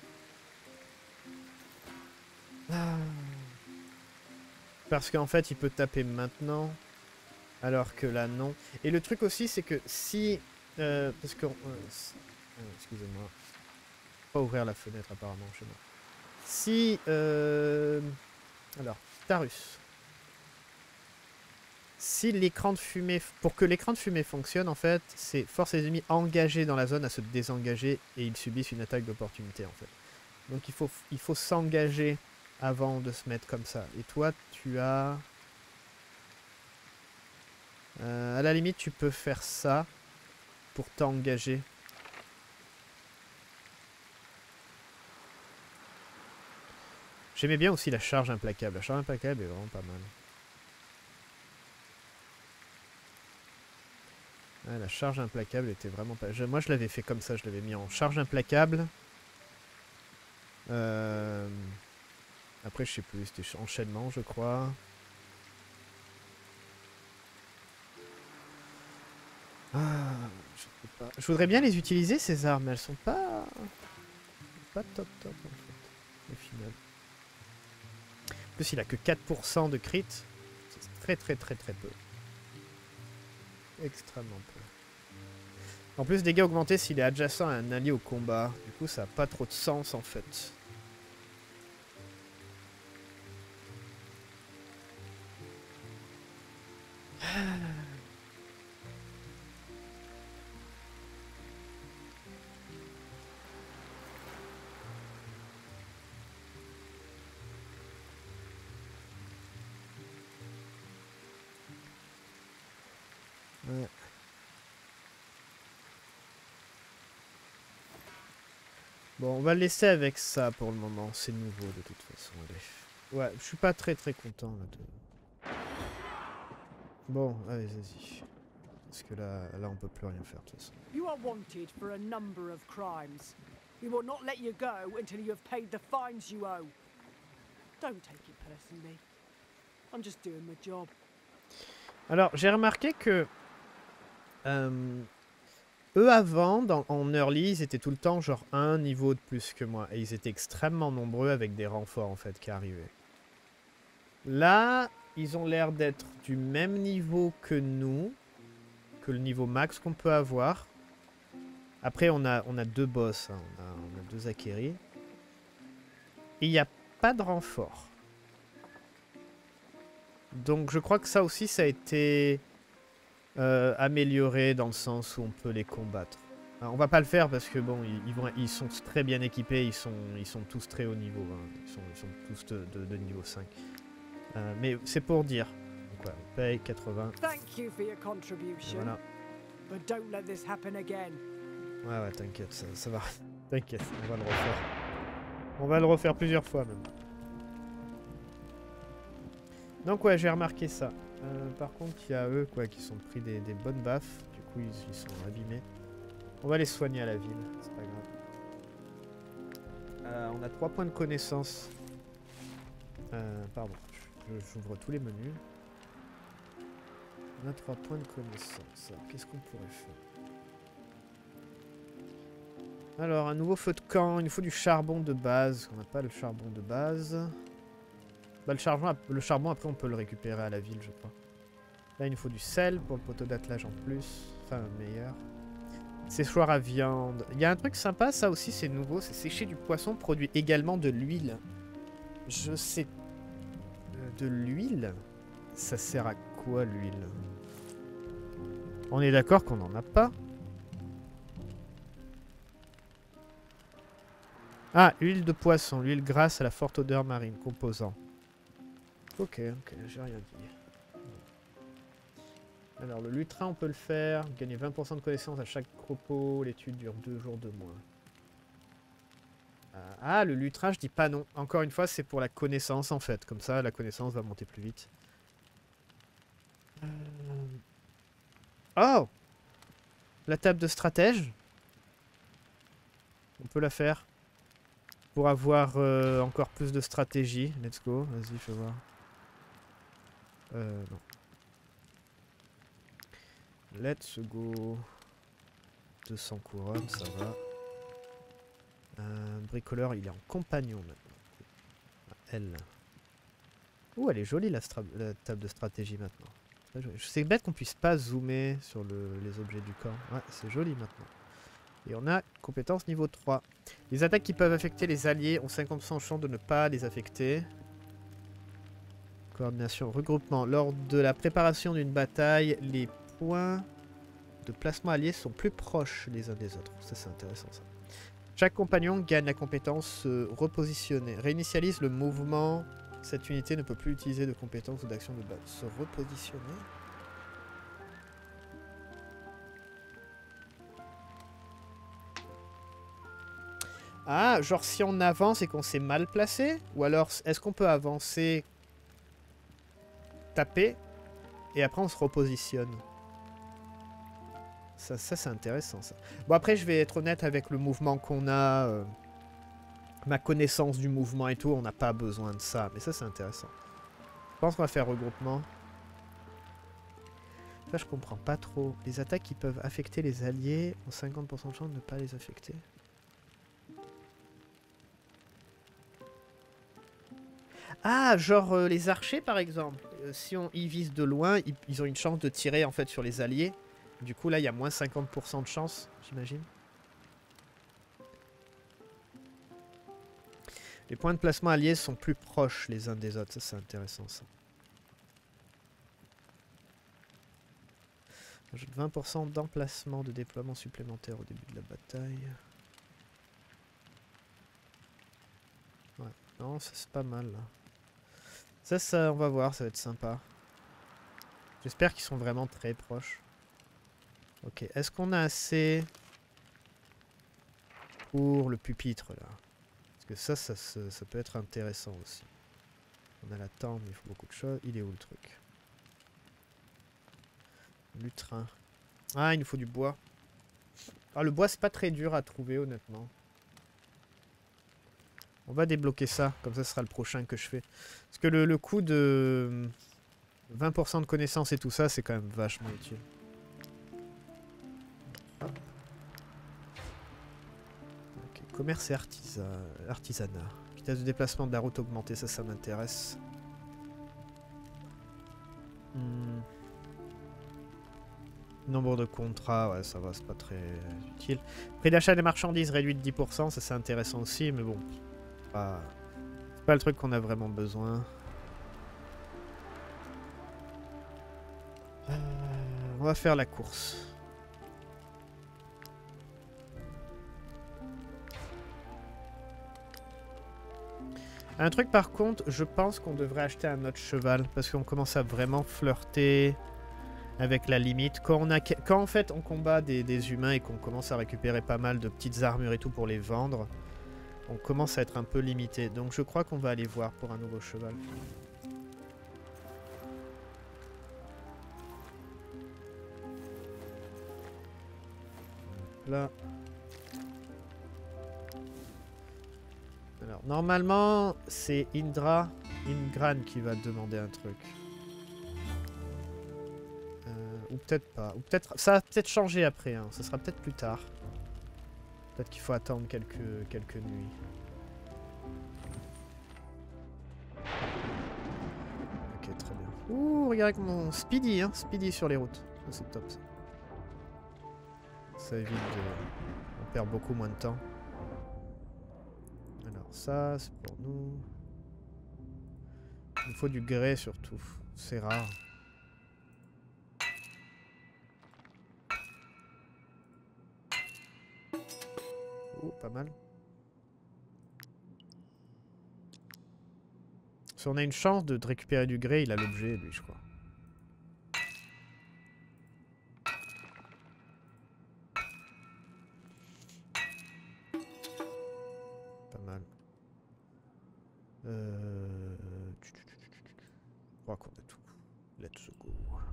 Parce qu'en fait, il peut taper maintenant. Alors que là, non. Et le truc aussi, c'est que si... parce que... excusez-moi. Pas ouvrir la fenêtre apparemment chez moi. Si... alors, Tarus. Si l'écran de fumée... Pour que l'écran de fumée fonctionne, en fait, c'est force les ennemis engagés dans la zone à se désengager et ils subissent une attaque d'opportunité, en fait. Donc il faut s'engager avant de se mettre comme ça. Et toi, tu as... à la limite, tu peux faire ça pour t'engager. J'aimais bien aussi la charge implacable. La charge implacable est vraiment pas mal. Ah, la charge implacable était vraiment pas... Moi, je l'avais fait comme ça. Je l'avais mis en charge implacable. Après, je sais plus. C'était enchaînement, je crois. Ah, je sais pas. Je voudrais bien les utiliser ces armes, mais elles sont pas top top en fait, au final. En plus, il a que 4% de crit. C'est très peu. Extrêmement peu. En plus, dégâts augmentés s'il est adjacent à un allié au combat. Du coup, ça n'a pas trop de sens en fait. Ouais. Bon, on va le laisser avec ça pour le moment. C'est nouveau de toute façon. Allez. Ouais, je suis pas très content là. Bon, allez, vas-y. Parce que là, on peut plus rien faire de toute façon. You are wanted for a number of crimes. We will not let you go until you have paid the fines you owe. Don't take it personally. I'm just doing my job. Alors, j'ai remarqué que eux avant, en early, ils étaient tout le temps genre un niveau de plus que moi. Et ils étaient extrêmement nombreux avec des renforts en fait qui arrivaient. Là, ils ont l'air d'être du même niveau que nous. Que le niveau max qu'on peut avoir. Après, on a deux boss. Hein. On a deux acquéris. Et il n'y a pas de renfort. Donc je crois que ça aussi, ça a été amélioré dans le sens où on peut les combattre. Alors, on va pas le faire parce que bon, ils sont très bien équipés, ils sont tous très haut niveau. Hein. Ils sont tous de niveau 5. Mais c'est pour dire. Donc ouais, on paye 80. Thank you for your contribution. Voilà. But don't let this happen again. Ouais, t'inquiète, ça va. T'inquiète, on va le refaire. On va le refaire plusieurs fois même. Donc ouais, j'ai remarqué ça. Par contre, il y a eux quoi, qui sont pris des bonnes baffes. Du coup, ils sont abîmés. On va les soigner à la ville, c'est pas grave. On a 3 points de connaissance. Pardon, j'ouvre tous les menus. On a 3 points de connaissance. Qu'est-ce qu'on pourrait faire? Alors, un nouveau feu de camp. Il nous faut du charbon de base. On n'a pas le charbon de base. Bah, le charbon, après, on peut le récupérer à la ville, je crois. Là, il nous faut du sel pour le poteau d'attelage en plus. Enfin, meilleur. Séchoir à viande. Il y a un truc sympa, ça aussi, c'est nouveau. C'est sécher du poisson produit également de l'huile. Je sais... de l'huile? Ça sert à quoi, l'huile? On est d'accord qu'on n'en a pas. Ah, huile de poisson. L'huile grasse à la forte odeur marine. Composant. Ok, j'ai rien dit. Alors, le lutrin, on peut le faire. Gagner 20% de connaissances à chaque repos. L'étude dure 2 jours de moins. Ah, le lutrin, je dis pas non. Encore une fois, c'est pour la connaissance, en fait. Comme ça, la connaissance va monter plus vite. Oh! La table de stratège. On peut la faire. Pour avoir encore plus de stratégie. Let's go. Vas-y, fais voir. Non. Let's go. 200 couronnes, ça va. Bricoleur, il est en compagnon maintenant. Elle. Ouh, elle est jolie la table de stratégie maintenant. C'est bête qu'on puisse pas zoomer sur les objets du corps. Ouais, c'est joli maintenant. Et on a compétence niveau 3. Les attaques qui peuvent affecter les alliés ont 50% de chance de ne pas les affecter. Coordination, regroupement. Lors de la préparation d'une bataille, les points de placement alliés sont plus proches les uns des autres. Ça, c'est intéressant, ça. Chaque compagnon gagne la compétence repositionner. Réinitialise le mouvement. Cette unité ne peut plus utiliser de compétences ou d'action de base. Se repositionner. Ah, genre si on avance et qu'on s'est mal placé? Ou alors, est-ce qu'on peut avancer, taper, et après on se repositionne? Ça c'est intéressant, ça. Bon, après, je vais être honnête avec le mouvement qu'on a. Ma connaissance du mouvement et tout, on n'a pas besoin de ça. Mais ça, c'est intéressant. Je pense qu'on va faire regroupement. Ça, je comprends pas trop. Les attaques qui peuvent affecter les alliés ont 50% de chance de ne pas les affecter. Ah, genre les archers par exemple. Si ils visent de loin, ils ont une chance de tirer en fait sur les alliés. Du coup là il y a moins 50% de chance, j'imagine. Les points de placement alliés sont plus proches les uns des autres, ça c'est intéressant ça. Ajoute 20% d'emplacement de déploiement supplémentaire au début de la bataille. Ouais, non ça c'est pas mal là. Ça, on va voir, ça va être sympa. J'espère qu'ils sont vraiment très proches. Ok, est-ce qu'on a assez pour le pupitre là? Parce que ça peut être intéressant aussi. On a la tente, mais il faut beaucoup de choses. Il est où le truc? Lutrin. Ah, il nous faut du bois. Ah, le bois, c'est pas très dur à trouver, honnêtement. On va débloquer ça, comme ça ce sera le prochain que je fais. Parce que le coup de 20% de connaissances et tout ça, c'est quand même vachement utile. Ok, commerce et artisanat. Vitesse de déplacement de la route augmentée, ça m'intéresse. Nombre de contrats, ouais, ça va, c'est pas très utile. Prix d'achat des marchandises réduit de 10%, ça c'est intéressant aussi, mais bon. C'est pas le truc qu'on a vraiment besoin. On va faire la course. Un truc par contre, je pense qu'on devrait acheter un autre cheval parce qu'on commence à vraiment flirter avec la limite. Quand en fait on combat des humains et qu'on commence à récupérer pas mal de petites armures et tout pour les vendre, on commence à être un peu limité. Donc je crois qu'on va aller voir pour un nouveau cheval. Là. Alors normalement c'est Ingran qui va demander un truc. Ou peut-être pas. Ou peut-être ça va peut-être changer après. Hein. Ça sera peut-être plus tard. Peut-être qu'il faut attendre quelques nuits. Ok, très bien. Ouh, regarde avec mon speedy, hein. Speedy sur les routes. C'est top ça. Ça évite de... On perd beaucoup moins de temps. Alors ça, c'est pour nous. Il faut du grès surtout. C'est rare. Oh, pas mal. Si on a une chance de récupérer du grès, il a l'objet, lui, je crois. Pas mal. Je crois qu'on a tout. Let's go.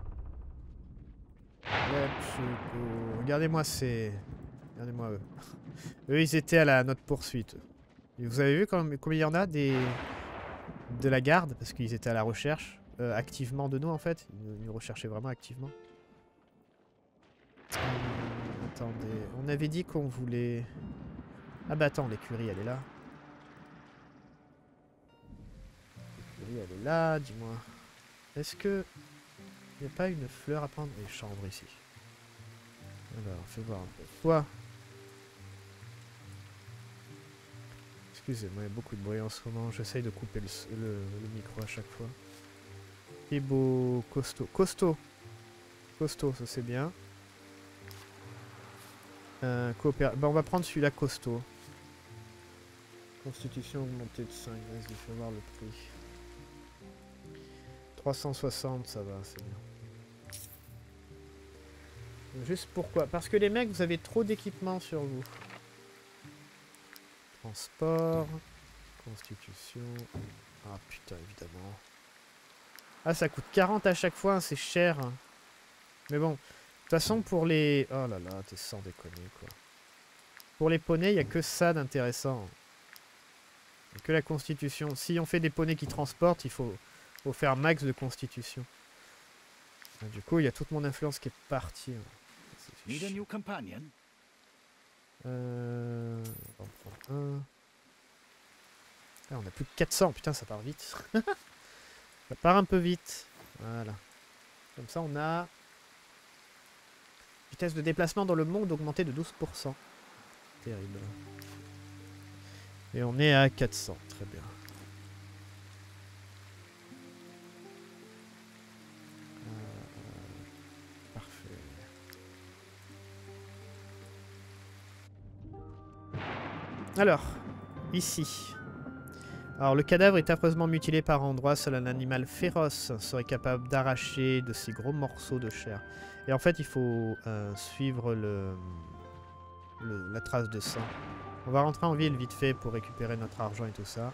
Let's go. Regardez-moi ces... Regardez-moi eux. Eux, ils étaient à la notre poursuite. Et vous avez vu combien il y en a de la garde? Parce qu'ils étaient à la recherche activement de nous, en fait. Ils nous recherchaient vraiment activement. Attendez. On avait dit qu'on voulait... Ah bah attends, l'écurie, elle est là. L'écurie, elle est là, dis-moi. Est-ce que... Il n'y a pas une fleur à prendre? Les chambres ici. Alors, fais voir un peu. Toi. Excusez-moi, il y a beaucoup de bruit en ce moment. J'essaye de couper le micro à chaque fois. Et beau, costaud. Costaud. Costaud, ça c'est bien. Ben, on va prendre celui-là costaud. Constitution augmentée de 5. Vas-y, fais voir le prix. 360, ça va, c'est bien. Juste pourquoi? Parce que les mecs, vous avez trop d'équipements sur vous. Transport. Constitution. Ah putain, évidemment. Ah, ça coûte 40 à chaque fois, c'est cher. Hein. Mais bon, de toute façon, pour les... Oh là là, t'es sans déconner, quoi. Pour les poneys, il n'y a que ça d'intéressant. Que la constitution. Si on fait des poneys qui transportent, il faut faire max de constitution. Ah, du coup, il y a toute mon influence qui est partie. Need a new companion? On va en prendre un. Ah, on a plus que 400, putain ça part vite. Ça part un peu vite. Voilà. Comme ça on a... Vitesse de déplacement dans le monde augmentée de 12%. Terrible. Et on est à 400, très bien. Parfait. Alors, ici. Alors le cadavre est affreusement mutilé par endroits, seul un animal féroce serait capable d'arracher de ces gros morceaux de chair. Et en fait il faut suivre la trace de sang. On va rentrer en ville vite fait pour récupérer notre argent et tout ça.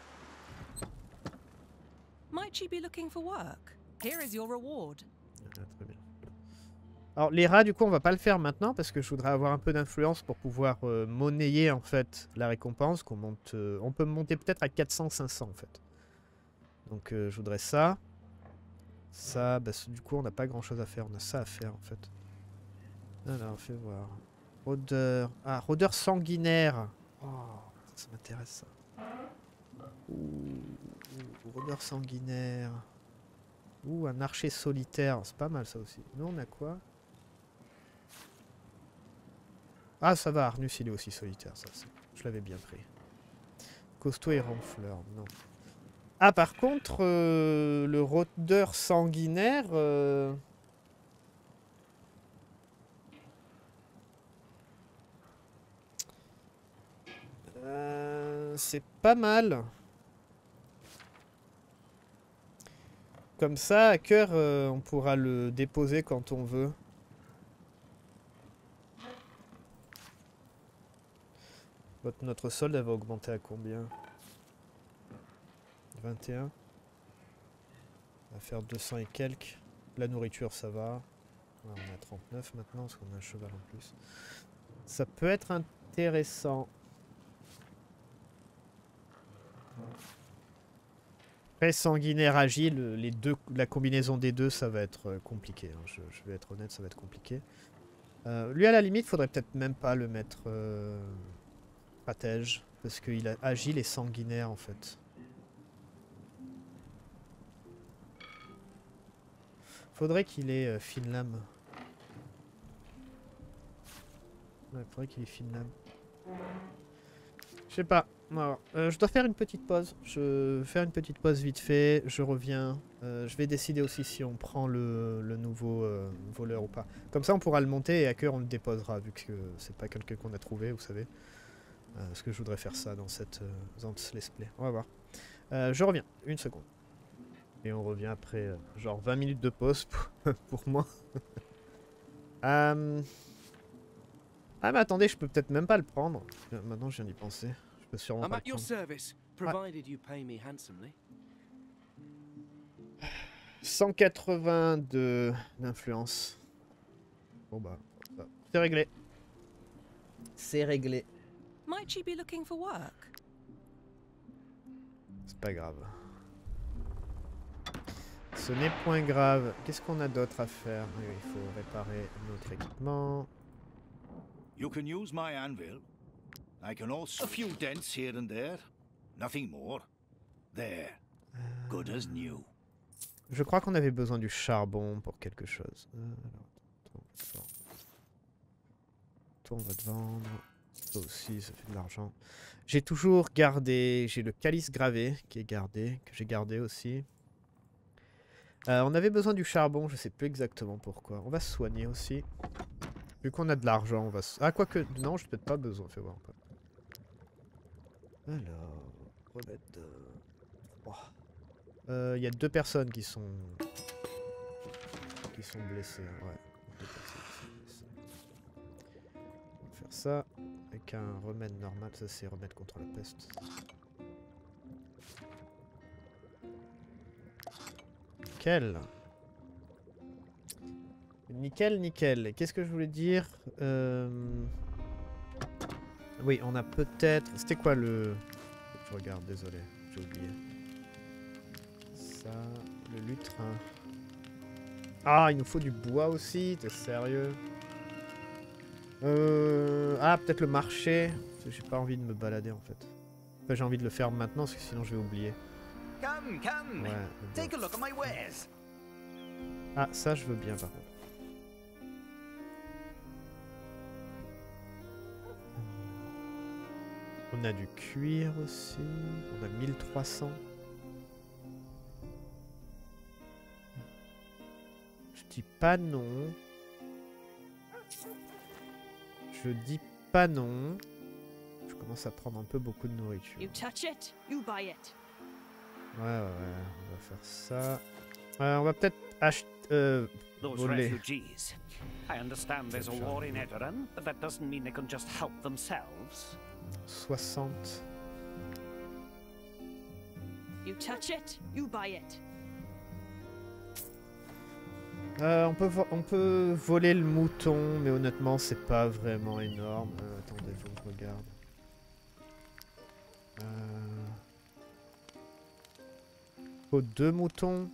Might you be looking for work? Here is your reward. Ah, très bien. Alors les rats du coup on va pas le faire maintenant parce que je voudrais avoir un peu d'influence pour pouvoir monnayer en fait la récompense qu'on monte. On peut monter peut-être à 400-500 en fait. Donc je voudrais ça. Ça, bah, du coup on n'a pas grand chose à faire, on a ça à faire en fait. Alors fais voir. Rôdeur. Ah, rôdeur sanguinaire. Oh, ça m'intéresse ça. Ouh, rôdeur sanguinaire. Ouh, un archer solitaire, c'est pas mal ça aussi. Nous on a quoi? Ah ça va, Arnus il est aussi solitaire, ça je l'avais bien pris. Costaud et ronfleur, non. Ah par contre, le rôdeur sanguinaire... c'est pas mal. Comme ça, à cœur, on pourra le déposer quand on veut. Notre solde, elle va augmenter à combien? 21. On va faire 200 et quelques. La nourriture, ça va. Ouais, on est à 39 maintenant, parce qu'on a un cheval en plus. Ça peut être intéressant. Après, sanguinaire, agile, les deux, la combinaison des deux, ça va être compliqué. Hein. Je vais être honnête, ça va être compliqué. Lui, à la limite, faudrait peut-être même pas le mettre stratège, parce qu'il a agile et sanguinaire en fait. Faudrait qu'il ait fine lame. Ouais, faudrait qu'il ait fine lame. Je sais pas. Alors, je dois faire une petite pause. Je vais faire une petite pause vite fait. Je reviens. Je vais décider aussi si on prend le nouveau voleur ou pas. Comme ça, on pourra le monter et à cœur, on le déposera, vu que c'est pas quelqu'un qu'on a trouvé, vous savez. Parce que je voudrais faire ça dans ce let's play. On va voir. Je reviens. Une seconde. Et on revient après genre 20 minutes de pause pour moi. Ah mais attendez, je peux peut-être même pas le prendre. Maintenant, je viens d'y penser. Je peux sûrement pas le prendre. Service, provided you pay me handsomely. 180 d'influence. Bon bah, c'est réglé. C'est réglé. Might you be looking for work? C'est pas grave. Ce n'est point grave. Qu'est-ce qu'on a d'autre à faire? Oui, il faut réparer notre équipement. You can use my anvil. I can also... A few dents here and there. Nothing more. There. Good as new. Je crois qu'on avait besoin du charbon pour quelque chose. Toi, on va te vendre. Ça aussi, ça fait de l'argent. J'ai toujours gardé... J'ai le calice gravé qui est gardé, que j'ai gardé aussi. On avait besoin du charbon, je sais plus exactement pourquoi. On va se soigner aussi. Vu qu'on a de l'argent, on va se... Ah, quoique... Non, j'ai peut-être pas besoin, fais voir un peu. Alors... Remettre... Il y a 2 personnes qui sont... blessées, hein. Ouais. 2 personnes qui sont blessées. On va faire ça avec un remède normal. Ça, c'est remède contre la peste. Nickel. Nickel, nickel. Qu'est-ce que je voulais dire? Oui, on a peut-être... C'était quoi le... Je regarde, désolé, j'ai oublié. Ça, le lutrin. Ah, il nous faut du bois aussi, t'es sérieux? Ah, peut-être le marché. Parce que j'ai pas envie de me balader en fait. Enfin, j'ai envie de le faire maintenant parce que sinon je vais oublier. Come, come. Ouais. Take a look at my wares. Ah, ça je veux bien par contre. On a du cuir aussi. On a 1300. Je dis pas non. Je dis pas non. Je commence à prendre un peu beaucoup de nourriture. You touch it, you buy it. Ouais, on va faire ça. On va peut-être acheter... Those voler. refugees. I understand there's a war in Edoran, but that doesn't mean they can just help themselves. 60. You touch it, you buy it. On peut voler le mouton, mais honnêtement, c'est pas vraiment énorme. Attendez, faut que je regarde. Faut 2 moutons.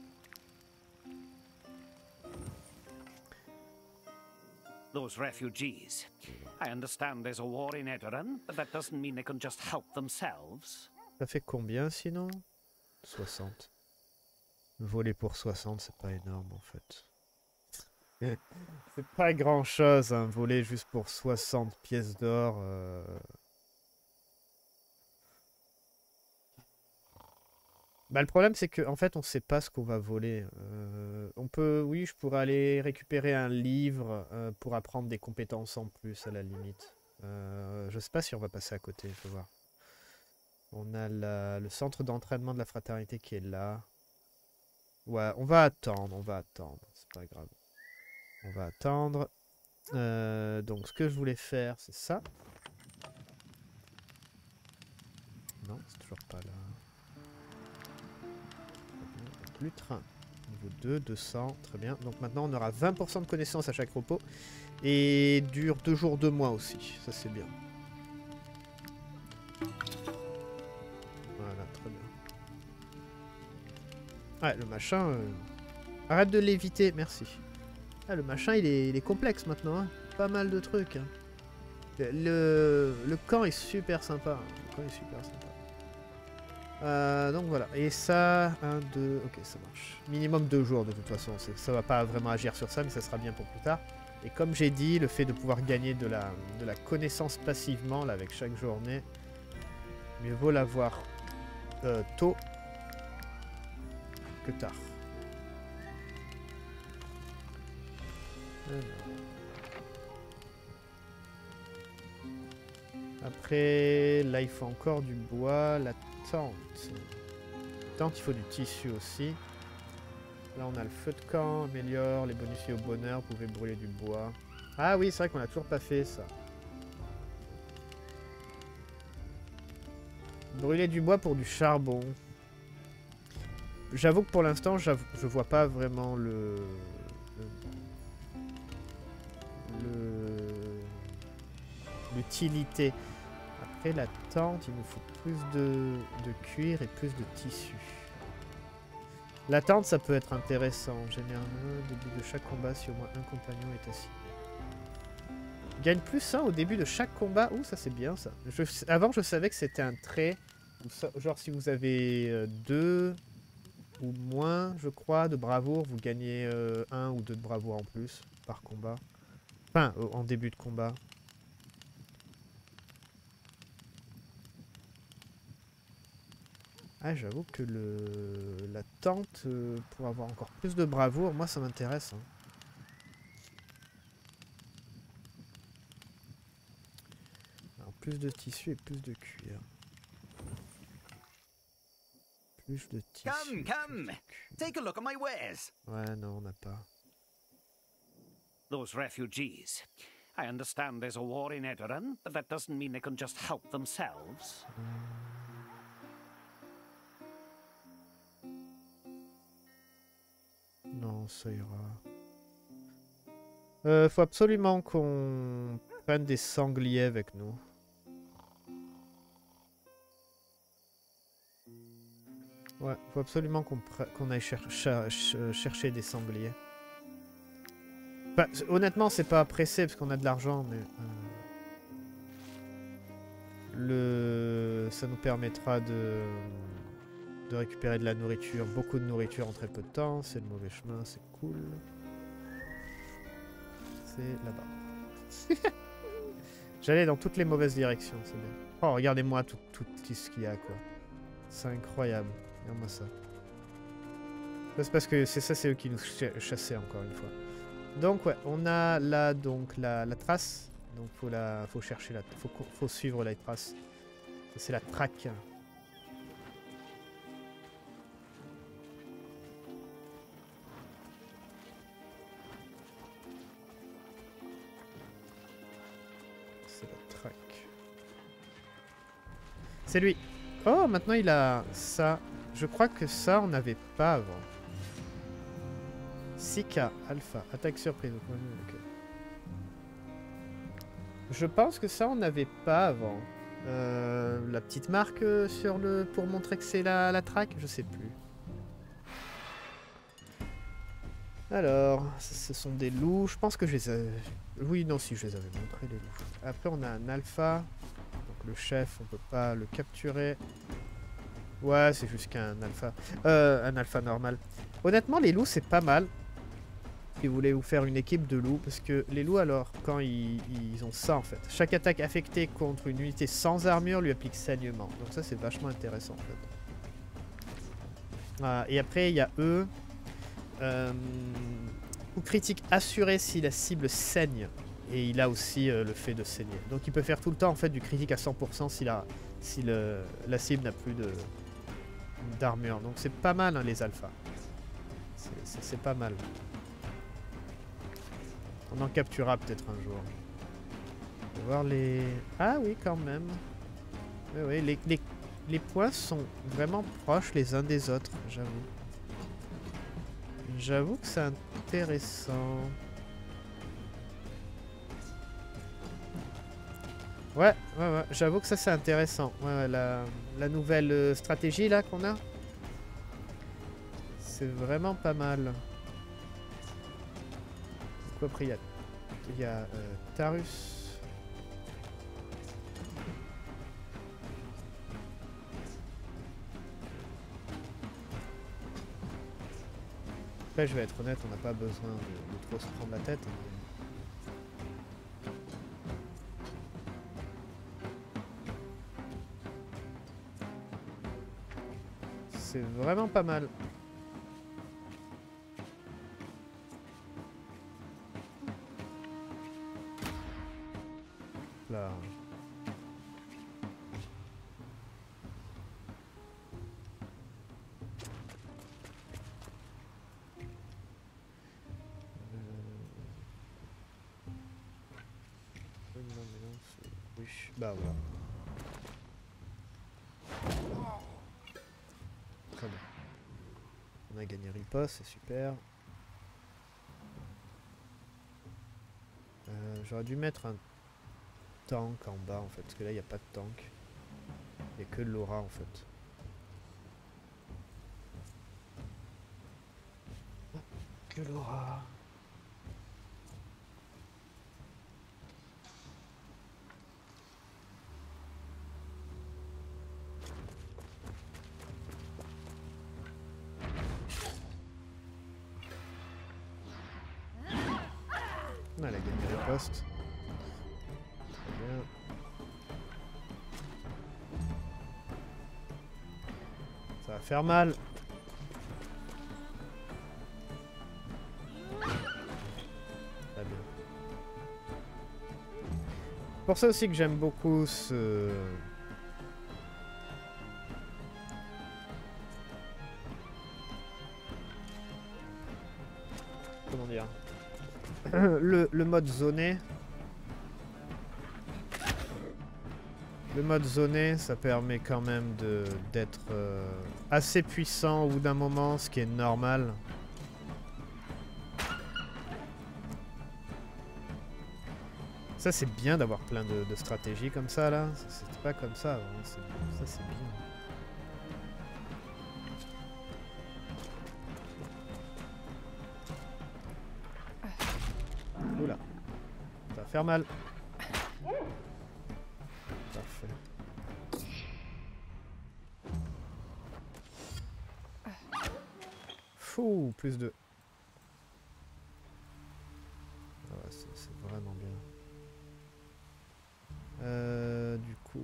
Those refugees. I understand there's a war in Edoran, but that doesn't mean they can just help themselves. Ça fait combien sinon? 60. Voler pour 60, c'est pas énorme en fait. C'est pas grand chose, hein, voler juste pour 60 pièces d'or. Bah, le problème c'est que en fait on sait pas ce qu'on va voler. On peut, oui, je pourrais aller récupérer un livre pour apprendre des compétences en plus à la limite. Je sais pas si on va passer à côté, il faut voir. On a le centre d'entraînement de la fraternité qui est là. Ouais, on va attendre, c'est pas grave. On va attendre. Donc ce que je voulais faire, c'est ça. Non, c'est toujours pas là. Plus train. Niveau 2, 200, très bien. Donc maintenant on aura 20% de connaissances à chaque repos. Et dure 2 jours, 2 mois aussi. Ça c'est bien. Voilà, très bien. Ouais, le machin... Arrête de l'éviter, merci. Ah, le machin il est complexe maintenant. Hein. Pas mal de trucs. Hein. Le camp est super sympa. Le camp est super sympa. Donc voilà, et ça, 1, 2, ok ça marche. Minimum 2 jours de toute façon, ça va pas vraiment agir sur ça, mais ça sera bien pour plus tard. Et comme j'ai dit, le fait de pouvoir gagner de la connaissance passivement, là, avec chaque journée, mieux vaut l'avoir tôt que tard. Alors. Après, là il faut encore du bois, la tente. Tente, il faut du tissu aussi. Là on a le feu de camp, améliore les bonus liés au bonheur, vous pouvez brûler du bois. Ah oui, c'est vrai qu'on a toujours pas fait ça. Brûler du bois pour du charbon. J'avoue que pour l'instant, je vois pas vraiment l'utilité. Après la tente, il nous faut plus de cuir et plus de tissu. La tente, ça peut être intéressant. Généralement, au début de chaque combat, si au moins un compagnon est assigné. Gagne plus 1 au début de chaque combat. Ouh, ça c'est bien ça. Avant, je savais que c'était un trait. Genre, si vous avez 2 ou moins, je crois, de bravoure, vous gagnez 1 ou 2 de bravoure en plus par combat. Enfin, en début de combat. Ah, j'avoue que la tente, pour avoir encore plus de bravoure, moi ça m'intéresse. Hein. Alors, plus de tissu et plus de cuir. Plus de tissu. Come, come. Take a look at my wares. Ouais, non, on n'a pas. Those refugees. I understand there's a war in Edoran, but that doesn't mean they can just help themselves. Non, ça ira. Faut absolument qu'on prenne des sangliers avec nous. Ouais, faut absolument qu'on aille chercher des sangliers. Bah, honnêtement, c'est pas pressé parce qu'on a de l'argent, mais... Ça nous permettra de récupérer de la nourriture, beaucoup de nourriture en très peu de temps. C'est le mauvais chemin, c'est cool. C'est là-bas. J'allais dans toutes les mauvaises directions, c'est bien. Oh, regardez-moi tout ce qu'il y a, quoi. C'est incroyable. Regarde-moi ça. C'est parce que c'est eux qui nous chassaient encore une fois. Donc ouais, on a là donc la trace. Donc faut chercher faut suivre la trace. C'est la traque. C'est la traque. C'est lui. Oh, maintenant il a ça. Je crois que ça on n'avait pas avant. 6K alpha, attaque surprise. Okay. Je pense que ça on n'avait pas avant. La petite marque sur le pour montrer que c'est la traque, je sais plus. Alors, ce sont des loups. Je pense que je les avais... Oui, non, si, je les avais montrés, les loups. Après, on a un alpha. Donc le chef, on peut pas le capturer. Ouais, c'est juste qu'un alpha. Un alpha normal. Honnêtement, les loups, c'est pas mal. Si vous voulez vous faire une équipe de loups, parce que les loups, alors, quand ils ont ça, en fait. Chaque attaque affectée contre une unité sans armure lui applique saignement. Donc ça, c'est vachement intéressant, en fait. Et après, il y a eux. Ou critique assuré si la cible saigne. Et il a aussi le fait de saigner. Donc il peut faire tout le temps, en fait, du critique à 100% si la cible n'a plus d'armure. Donc c'est pas mal, hein, les alphas. C'est pas mal. On en capturera peut-être un jour. On va voir les... Ah oui, quand même. Oui, les points sont vraiment proches les uns des autres, j'avoue. J'avoue que c'est intéressant. Ouais, j'avoue que ça c'est intéressant. Ouais, la nouvelle stratégie là qu'on a. C'est vraiment pas mal. Quoi, après il y a Tarus. Après, je vais être honnête, on n'a pas besoin de trop se prendre la tête. C'est vraiment pas mal. Là. Oui, bah voilà. Très bien. On a gagné riposte, c'est super. J'aurais dû mettre un tank en bas en fait, parce que là il n'y a pas de tank. Il n'y a que de l'aura en fait. Que l'aura. Elle a gagné le poste. Très bien. Ça va faire mal. Très bien. Pour ça aussi que j'aime beaucoup ce... Comment dire ? Le mode zoné. Le mode zoné, ça permet quand même d'être assez puissant au bout d'un moment, ce qui est normal. Ça c'est bien d'avoir plein de stratégies comme ça là. C'était pas comme ça avant. Ça c'est bien. faire mal. Parfait. Fou, plus 2. Ah ouais, c'est vraiment bien. Du coup...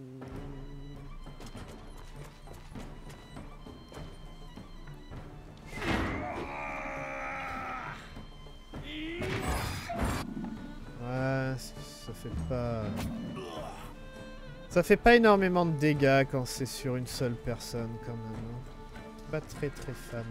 Ouais, ça fait pas... Ça fait pas énormément de dégâts quand c'est sur une seule personne quand même. Pas très fan.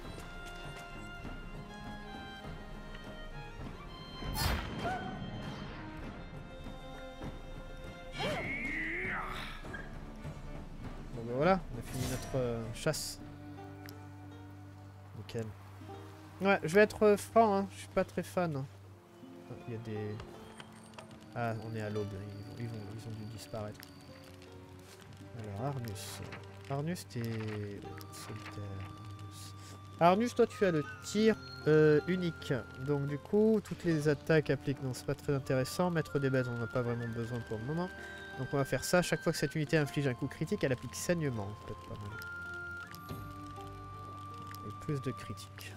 Bon ben voilà, on a fini notre chasse. Nickel. Ouais, je vais être franc, hein, je suis pas très fan. Hein. Il y a des... Ah, on est à l'aube, ils ont dû disparaître. Alors, Arnus. Arnus, t'es solitaire. Arnus, toi, tu as le tir unique. Donc, du coup, toutes les attaques appliquent. Non, c'est pas très intéressant. Maître des bêtes, on n'en a pas vraiment besoin pour le moment. Donc, on va faire ça. Chaque fois que cette unité inflige un coup critique, elle applique saignement. Peut-être pas mal. Et plus de critiques.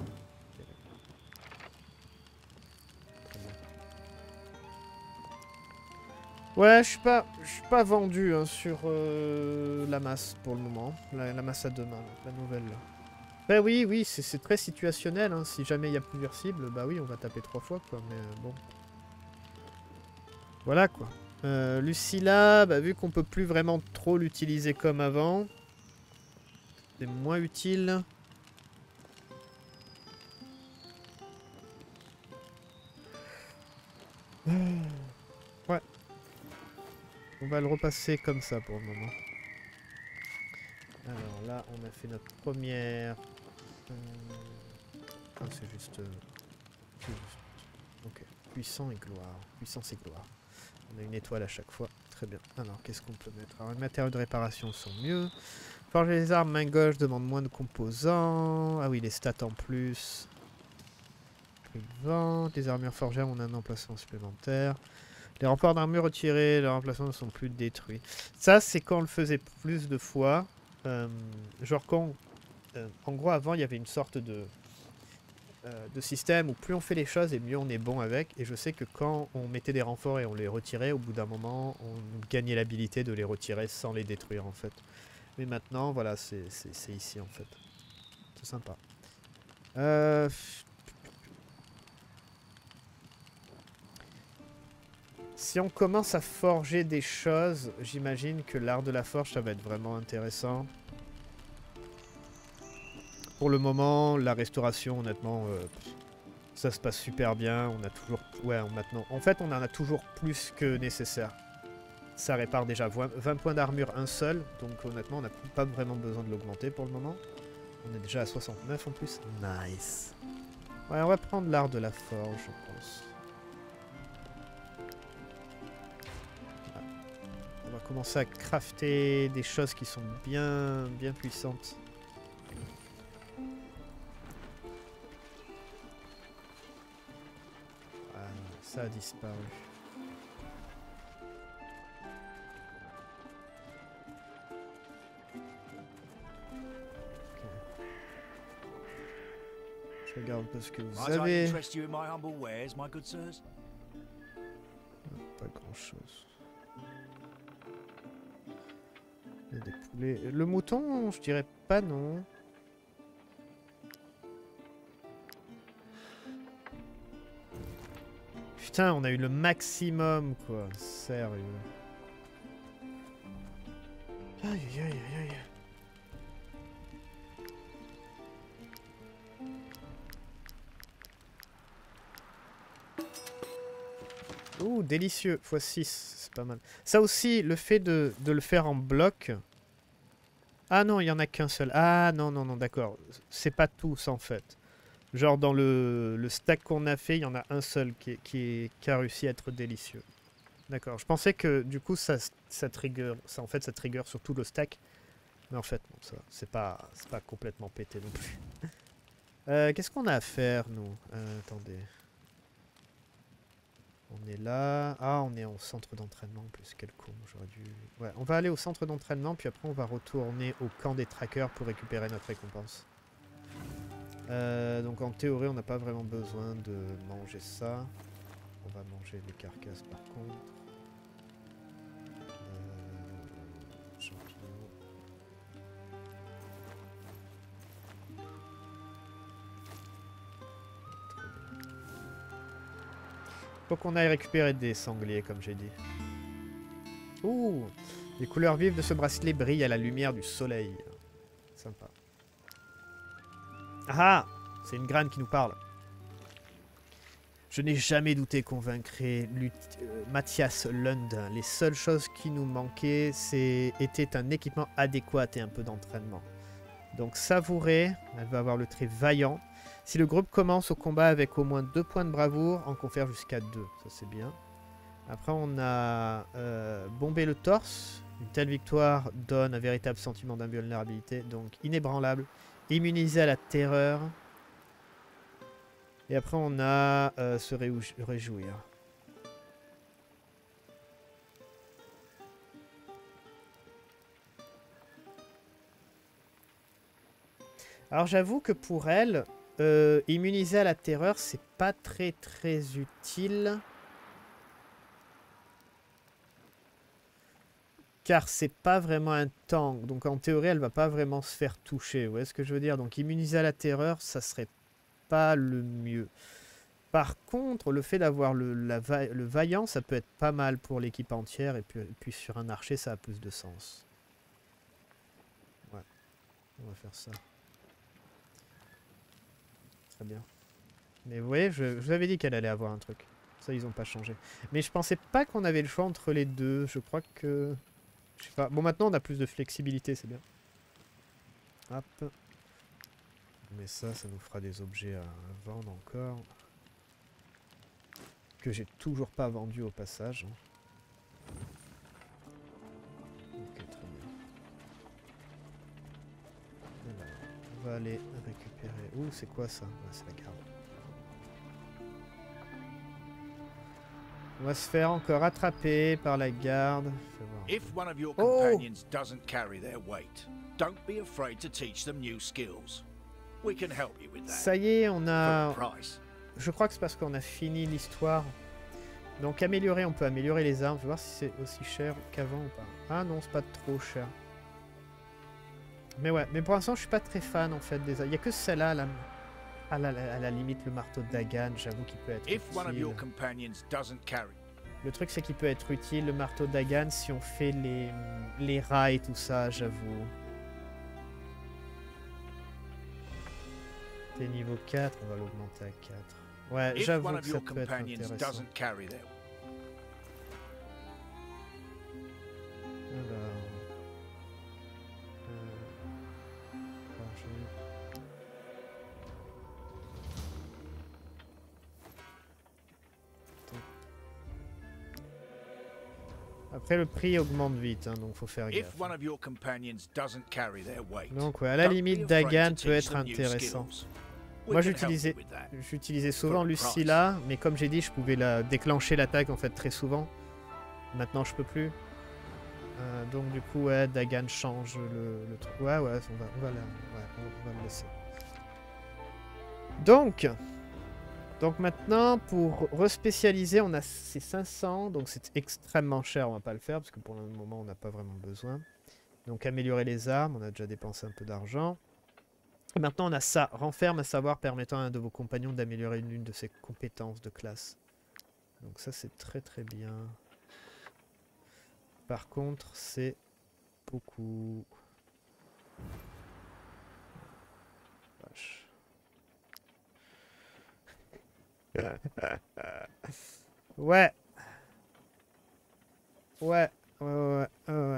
Ouais, je suis pas vendu hein, sur la masse pour le moment. La masse à deux mains, la nouvelle. Bah oui, c'est très situationnel. Hein. Si jamais il y a plusieurs cibles, bah oui, on va taper 3 fois, quoi. Mais bon. Voilà, quoi. Lucilla, bah, vu qu'on peut plus vraiment trop l'utiliser comme avant, c'est moins utile. Ouais. On va le repasser comme ça pour le moment. Alors là, on a fait notre première... Ah, c'est juste... Ok. Puissant et gloire. Puissance et gloire. On a une étoile à chaque fois. Très bien. Alors, qu'est-ce qu'on peut mettre? Alors, les matériaux de réparation sont mieux. Forger les armes, main gauche demande moins de composants. Ah oui, les stats en plus. Prix de vente. Les armures forgées ont un emplacement supplémentaire. Les remparts d'armure retirés, leurs emplacements ne sont plus détruits. Ça, c'est quand on le faisait plus de fois. Genre quand... en gros, avant, il y avait une sorte de système où plus on fait les choses et mieux on est bon avec. Et je sais que quand on mettait des renforts et on les retirait, au bout d'un moment, on gagnait l'habilité de les retirer sans les détruire, en fait. Mais maintenant, voilà, c'est ici, en fait. C'est sympa. Si on commence à forger des choses, j'imagine que l'art de la forge, ça va être vraiment intéressant. Pour le moment, la restauration, honnêtement, ça se passe super bien. On a toujours... Ouais, maintenant... En fait, on en a toujours plus que nécessaire. Ça répare déjà 20 points d'armure, un seul. Donc, honnêtement, on n'a pas vraiment besoin de l'augmenter pour le moment. On est déjà à 69 en plus. Nice. Ouais, on va prendre l'art de la forge, je pense. On va commencer à crafter des choses qui sont bien puissantes. Ah, ça a disparu. Okay. Je regarde un peu ce que vous avez. Pas grand chose. Il y a des poulets. Le mouton, je dirais pas non. Putain, on a eu le maximum, quoi. Sérieux. Aïe, aïe, aïe, aïe. Ouh, délicieux. x6, c'est pas mal. Ça aussi, le fait de le faire en bloc... Ah non, il n'y en a qu'un seul. Ah non, d'accord. C'est pas tous, en fait. Genre, dans le stack qu'on a fait, il y en a un seul qui a réussi à être délicieux. D'accord. Je pensais que, du coup, ça trigger... en fait, ça trigger sur tout le stack. Mais en fait, non, ça, c'est pas complètement pété non plus. Qu'est-ce qu'on a à faire, nous? Attendez. On est là. Ah, on est au centre d'entraînement en plus. Quel con, j'aurais dû... Ouais, on va aller au centre d'entraînement, puis après on va retourner au camp des trackers pour récupérer notre récompense. Donc en théorie, on n'a pas vraiment besoin de manger ça. On va manger les carcasses par contre. Champignons. Faut qu'on aille récupérer des sangliers, comme j'ai dit. Ouh! Les couleurs vives de ce bracelet brillent à la lumière du soleil. Sympa. Ah! C'est une graine qui nous parle. Je n'ai jamais douté qu'on vaincrait Mathias Lund. Les seules choses qui nous manquaient, était un équipement adéquat et un peu d'entraînement. Donc savourée, elle va avoir le trait vaillant. Si le groupe commence au combat avec au moins 2 points de bravoure, en confère jusqu'à 2. Ça c'est bien. Après on a bombé le torse. Une telle victoire donne un véritable sentiment d'invulnérabilité. Donc inébranlable, immunisé à la terreur. Et après on a se réjouir. Alors j'avoue que pour elle, immuniser à la terreur, c'est pas très utile. Car c'est pas vraiment un tank. Donc en théorie, elle va pas vraiment se faire toucher. Vous voyez ce que je veux dire? Donc immuniser à la terreur, ça serait pas le mieux. Par contre, le fait d'avoir le vaillant, ça peut être pas mal pour l'équipe entière. Et puis sur un archer, ça a plus de sens. Ouais, on va faire ça. Très bien. Mais vous voyez, je vous avais dit qu'elle allait avoir un truc. Ça, ils ont pas changé. Mais je pensais pas qu'on avait le choix entre les deux. Je crois que... Je sais pas. Bon, maintenant, on a plus de flexibilité, c'est bien. Hop. Mais ça nous fera des objets à vendre encore. Que j'ai toujours pas vendu au passage. Ok, très bien. Alors, on va aller récupérer... Ouh, c'est quoi ça? Ah, c'est la garde. On va se faire encore attraper par la garde. If one of your companions doesn't carry their weight, don't be afraid to teach them new skills. We can help you with that. Ça y est, on a... Je crois que c'est parce qu'on a fini l'histoire. Donc améliorer, on peut améliorer les armes. Je vais voir si c'est aussi cher qu'avant ou pas. Ah non, c'est pas trop cher. Mais ouais, mais pour l'instant, je suis pas très fan en fait des armes. Il n'y a que celle-là, à la limite, le marteau de Dagan, j'avoue qu'il peut être utile. Le truc, c'est qu'il peut être utile, le marteau de Dagan, si on fait les rats et tout ça, j'avoue. T'es niveau 4, on va l'augmenter à 4. Ouais, j'avoue que ça peut être intéressant. Alors... Après, le prix augmente vite, hein, donc faut faire gaffe. Donc ouais, à la limite, Dagan peut être intéressant. Moi, j'utilisais souvent Lucilla, mais comme j'ai dit, je pouvais déclencher l'attaque en fait très souvent. Maintenant, je peux plus. Donc du coup, ouais, Dagan change le truc. Ouais, on va le laisser. Donc maintenant, pour respécialiser, on a ces 500, donc c'est extrêmement cher, on va pas le faire, parce que pour le moment, on n'a pas vraiment besoin. Donc améliorer les armes, on a déjà dépensé un peu d'argent. Et maintenant, on a ça, renferme un savoir permettant à un de vos compagnons d'améliorer l'une de ses compétences de classe. Donc ça, c'est très bien. Par contre, c'est beaucoup... Vache. Ouais. Ouais. Je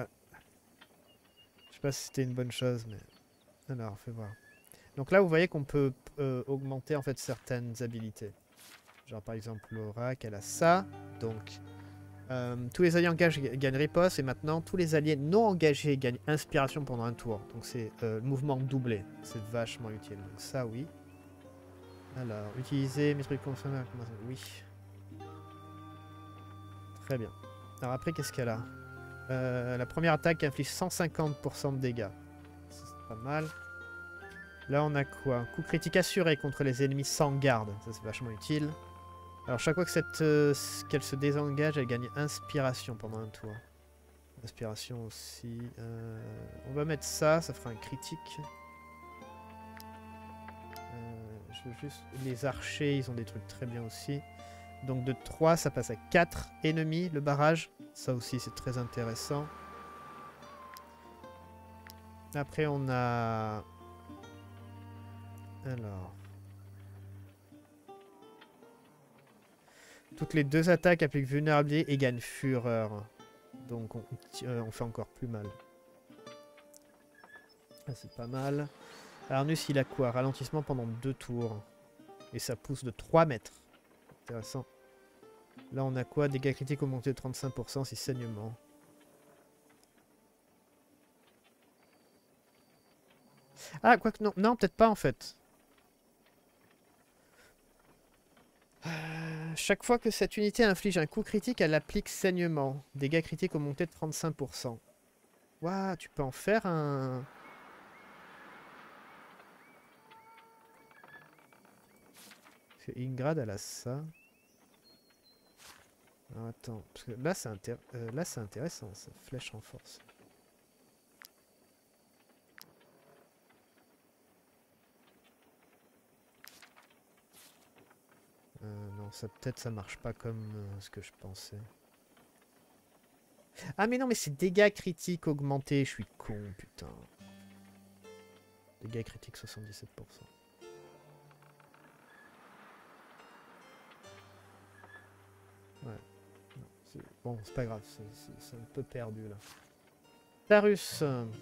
sais pas si c'était une bonne chose, mais... Alors, fais voir. Donc là, vous voyez qu'on peut augmenter en fait certaines habilités. Genre par exemple, l'Orac, elle a ça. Donc, tous les alliés engagés gagnent riposte. Et maintenant, tous les alliés non engagés gagnent inspiration pendant un tour. Donc c'est mouvement doublé. C'est vachement utile. Donc, ça, oui. Alors, utiliser mes trucs confirmés. Oui. Très bien. Alors après, qu'est-ce qu'elle a? La première attaque inflige 150% de dégâts. C'est pas mal. Là, on a quoi? Coup critique assuré contre les ennemis sans garde. Ça, c'est vachement utile. Alors, chaque fois que qu'elle se désengage, elle gagne inspiration pendant un tour. Inspiration aussi. On va mettre ça, ça fera un critique. Je veux juste... Les archers, ils ont des trucs très bien aussi. Donc de 3, ça passe à 4 ennemis, le barrage. Ça aussi, c'est très intéressant. Après, on a... Alors... Toutes les 2 attaques appliquent vulnérabilité et gagnent fureur. Donc on fait encore plus mal. Ah, c'est pas mal. Arnus, il a quoi? Ralentissement pendant 2 tours. Et ça pousse de 3 mètres. Intéressant. Là, on a quoi? Dégâts critiques augmentés de 35%, c'est saignement. Ah, quoique non. Non, peut-être pas en fait. Chaque fois que cette unité inflige un coup critique, elle applique saignement. Dégâts critiques augmentés de 35%. Waouh, tu peux en faire un... Ingrad, elle a ça. Alors, attends, parce que là c'est intéressant, ça. Flèche renforce. Non, ça peut-être ça marche pas comme ce que je pensais. Ah mais non, mais c'est dégâts critiques augmentés, je suis con, putain. Dégâts critiques 77%. Ouais. Bon, c'est pas grave, c'est un peu perdu là. Tarus.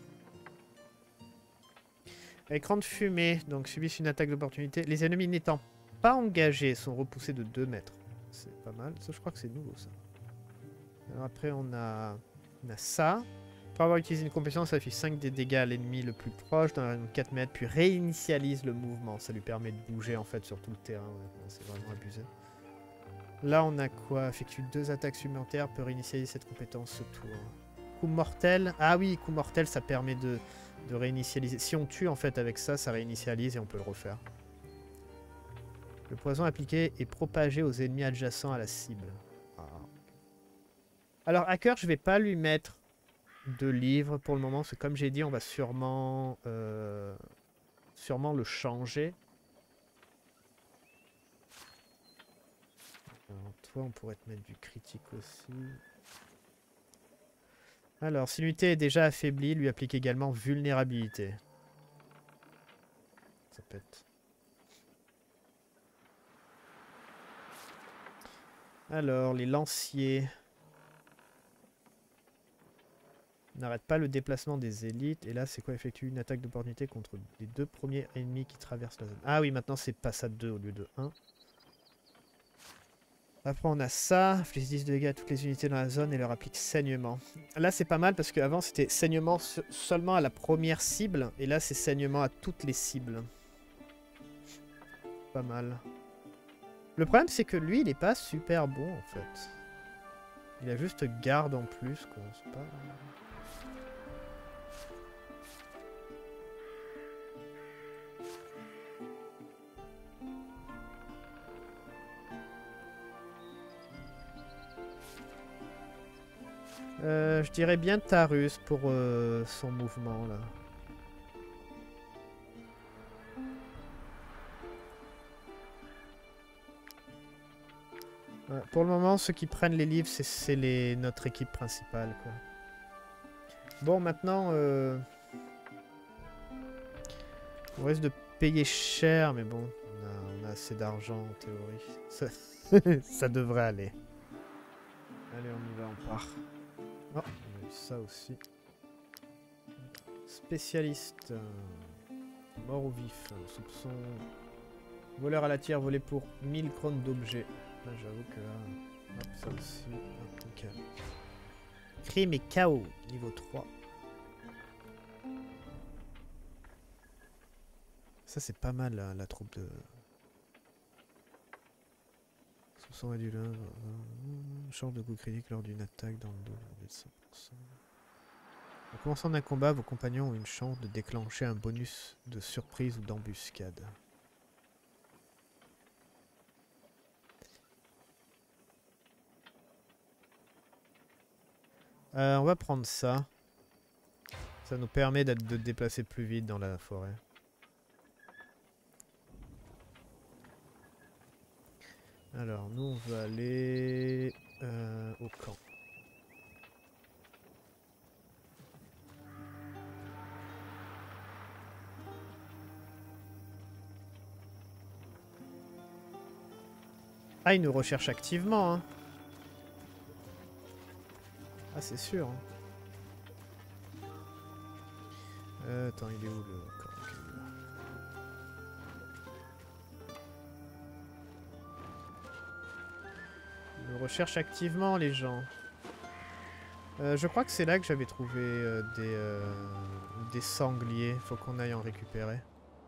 Écran de fumée, donc subissent une attaque d'opportunité. Les ennemis n'étant pas engagés sont repoussés de 2 mètres. C'est pas mal. Ça, je crois que c'est nouveau ça. Alors après, on a ça. Pour avoir utilisé une compétence, ça fait 5 des dégâts à l'ennemi le plus proche dans la région de 4 mètres, puis réinitialise le mouvement. Ça lui permet de bouger en fait sur tout le terrain. Ouais, c'est vraiment abusé. Là, on a quoi? Effectue 2 attaques supplémentaires, peut réinitialiser cette compétence ce tour. Coup mortel. Ah oui, coup mortel, ça permet de réinitialiser. Si on tue en fait avec ça, ça réinitialise et on peut le refaire. Le poison appliqué est propagé aux ennemis adjacents à la cible. Ah. Alors, Hacker, je vais pas lui mettre de livre pour le moment, parce que comme j'ai dit, on va sûrement le changer. Alors, toi, on pourrait te mettre du critique aussi. Alors, si l'unité est déjà affaiblie, lui applique également vulnérabilité. Ça pète. Alors, les lanciers. N'arrête pas le déplacement des élites. Et là, c'est quoi? Effectue une attaque d'opportunité contre les 2 premiers ennemis qui traversent la zone. Ah oui, maintenant c'est passe à 2 au lieu de 1. Après, on a ça. Inflige 10 de dégâts à toutes les unités dans la zone et leur applique saignement. Là, c'est pas mal parce qu'avant, c'était saignement seulement à la première cible. Et là, c'est saignement à toutes les cibles. Pas mal. Le problème, c'est que lui, il est pas super bon, en fait. Il a juste garde en plus, quoi. C'est pas... je dirais bien Tarus pour son mouvement là. Ouais, pour le moment, ceux qui prennent les livres, c'est notre équipe principale, quoi. Bon, maintenant, on risque de payer cher, mais bon, on a assez d'argent en théorie. Ça devrait aller. Allez, on y va, on part. Oh, on a eu ça aussi. Spécialiste. Mort ou vif. Soupçon. Voleur à la tire, volé pour 1000 crônes d'objets. Là, j'avoue que là... Hop, ça aussi. Hop, ok. Crime et chaos, niveau 3. Ça, c'est pas mal, la troupe de... sont réduits là. Change de coup critique lors d'une attaque dans le dos de 100%. En commençant un combat, vos compagnons ont une chance de déclencher un bonus de surprise ou d'embuscade. On va prendre ça. Ça nous permet de déplacer plus vite dans la forêt. Alors, nous, on va aller au camp. Ah, il nous recherche activement, hein. Ah, c'est sûr. Hein. Attends, il est où le camp? Ok, il est là. Ils nous recherchent activement, les gens. Je crois que c'est là que j'avais trouvé des sangliers. Faut qu'on aille en récupérer.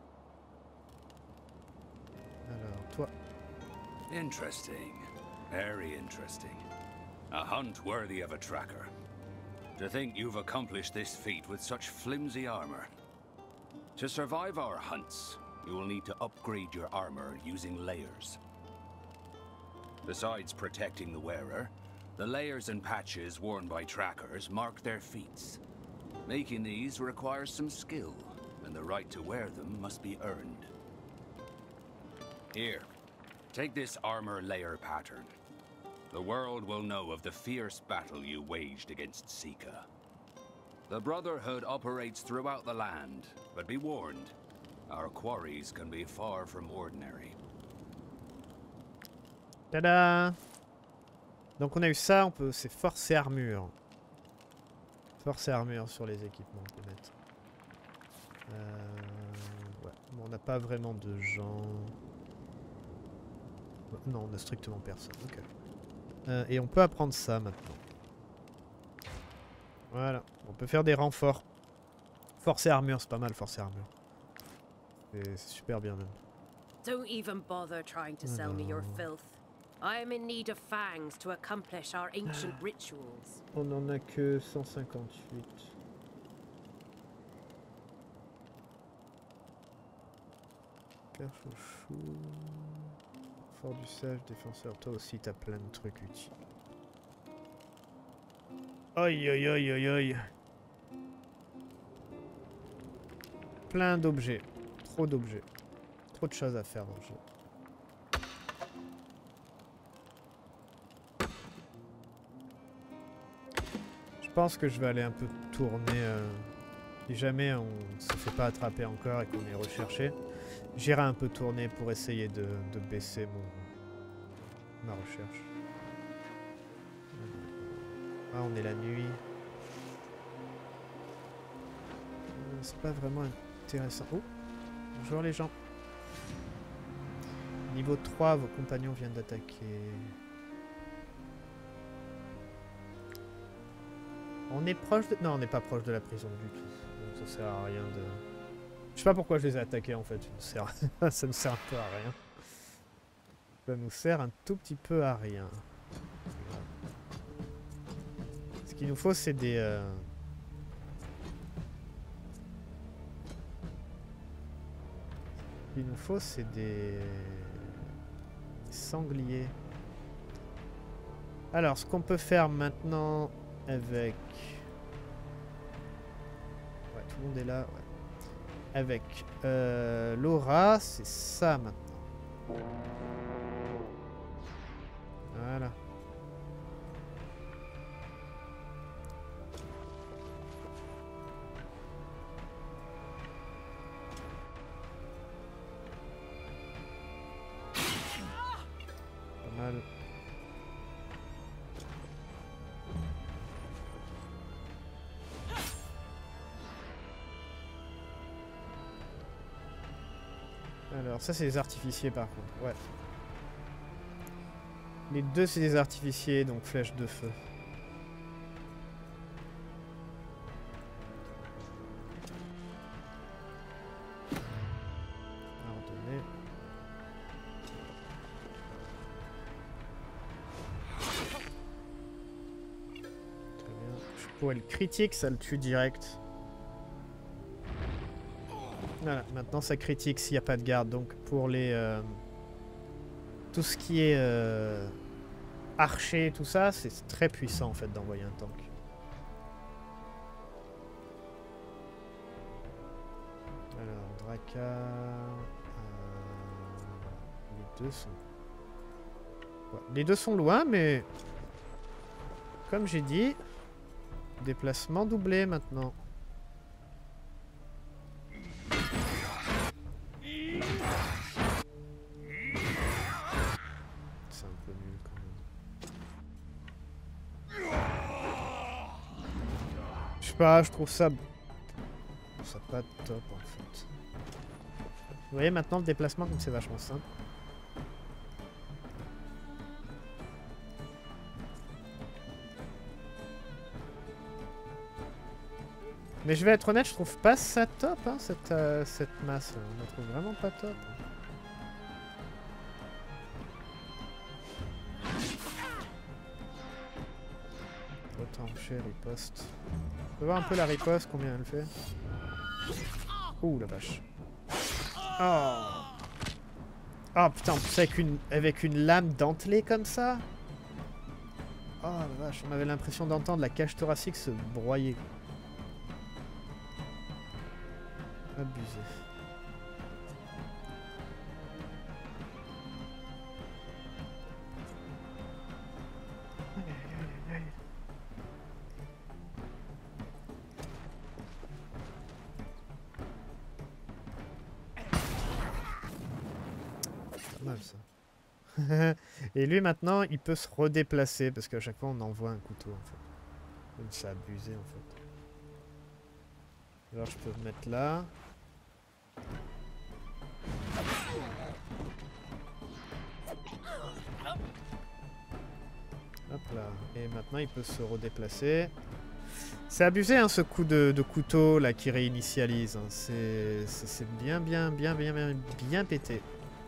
Alors, toi. Interesting. Very interesting. A hunt worthy of a tracker. To think you've accomplished this feat with such flimsy armor. To survive our hunts, you will need to upgrade your armor using layers. Besides protecting the wearer, the layers and patches worn by trackers mark their feats. Making these requires some skill, and the right to wear them must be earned. Here, take this armor layer pattern. The world will know of the fierce battle you waged against Sika. The Brotherhood operates throughout the land, but be warned, our quarries can be far from ordinary. Tada! Donc on a eu ça, on peut, c'est force et armure. Force et armure sur les équipements qu'on peut mettre. Ouais, bon, on n'a pas vraiment de gens. Non, on a strictement personne. Ok. Et on peut apprendre ça maintenant. Voilà, on peut faire des renforts. Force et armure, c'est pas mal, force et armure. C'est super bien même. Don't even bother trying to sell me your filth. I am in need of fangs to accomplish our ancient rituals. On en a que 158. Père chouchou. Fort du sage, défenseur. Toi aussi, t'as plein de trucs utiles. Aïe aïe aïe aïe aïe. Plein d'objets. Trop d'objets. Trop de choses à faire dans le jeu. Je pense que je vais aller un peu tourner. Si jamais on ne se fait pas attraper encore et qu'on est recherché, j'irai un peu tourner pour essayer de baisser ma recherche. Ah, on est la nuit. C'est pas vraiment intéressant. Oh, bonjour les gens. Niveau 3, vos compagnons viennent d'attaquer. On est proche de... Non, on n'est pas proche de la prison du tout. Donc, ça sert à rien de... Je sais pas pourquoi je les ai attaqués en fait. Ça nous sert un peu à rien. Ça nous sert un tout petit peu à rien. Ce qu'il nous faut, c'est des... Ce qu'il nous faut, c'est des sangliers. Alors, ce qu'on peut faire maintenant avec... Ouais, tout le monde est là. Ouais. Avec Laura, c'est ça maintenant. Voilà. Pas mal. Alors ça c'est des artificiers par contre, ouais. Les deux c'est des artificiers, donc flèches de feu. Pardonnez. pourrait le critique, ça le tue direct. Voilà, maintenant ça critique s'il n'y a pas de garde. Donc pour les... tout ce qui est archer, tout ça, c'est très puissant en fait d'envoyer un tank. Alors, Draka... les deux sont... Ouais, les deux sont loin, mais... Comme j'ai dit... Déplacement doublé maintenant. C'est un peu nul quand même. Je sais pas, je trouve ça pas top en fait. Vous voyez maintenant le déplacement comme c'est vachement simple. Mais je vais être honnête, je trouve pas ça top, hein, cette masse. On la trouve vraiment pas top. Autant chez riposte. On peut voir un peu la riposte, combien elle fait. Ouh la vache. Oh. Oh putain, en plus avec une lame dentelée comme ça. Oh la vache, on avait l'impression d'entendre la cage thoracique se broyer. Abusé. Pas mal ça. Et lui maintenant il peut se redéplacer parce qu'à chaque fois on envoie un couteau en fait. Comme c'est abusé en fait. Alors je peux me mettre là. Hop là. Et maintenant il peut se redéplacer. C'est abusé hein, ce coup de couteau là qui réinitialise. Hein. C'est bien pété.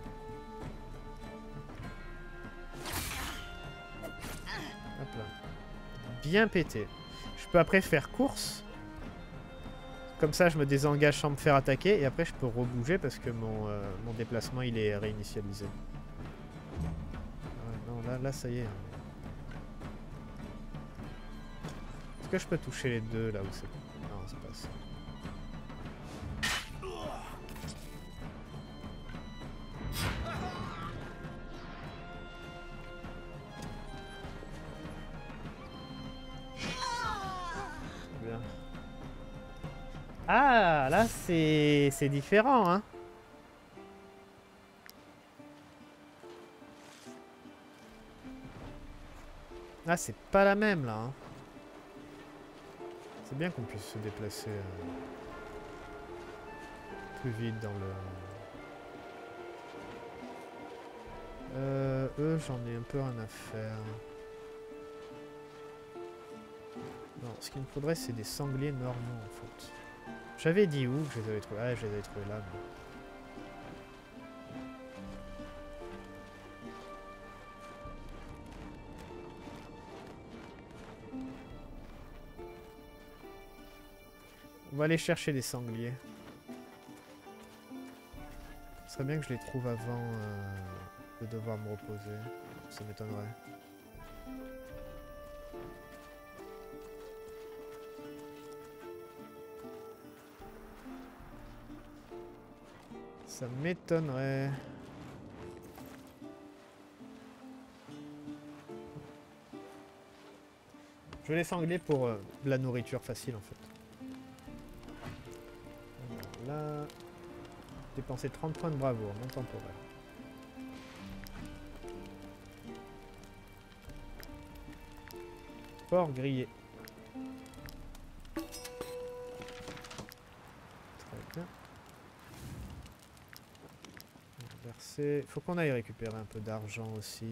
Hop là. Bien pété. Je peux après faire course. Comme ça je me désengage sans me faire attaquer. Et après je peux rebouger parce que mon déplacement il est réinitialisé. Ouais, non là ça y est. Hein. Est-ce que je peux toucher les deux là où c'est... Non, c'est pas ça. Bien. Ah, là c'est différent, hein. Ah, c'est pas la même là, hein. C'est bien qu'on puisse se déplacer plus vite dans le... eux, j'en ai un peu rien à faire. Non, ce qu'il me faudrait, c'est des sangliers normaux, en fait. J'avais dit où que je les avais trouvés. Ah, je les avais trouvés là. Mais... On va aller chercher des sangliers. Ce serait bien que je les trouve avant de devoir me reposer. Ça m'étonnerait. Ça m'étonnerait. Je vais les sangliers pour de la nourriture facile en fait. Là, dépenser 30 points de bravoure, non temporaire. Porc grillé. Très bien. Verser. Faut qu'on aille récupérer un peu d'argent aussi.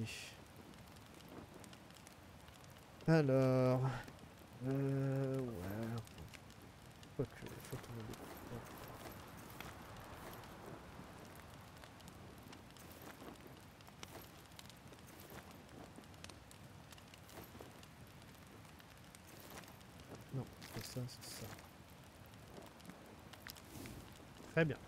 Alors... ouais... Faut trouver des... ça, c'est ça. Très bien.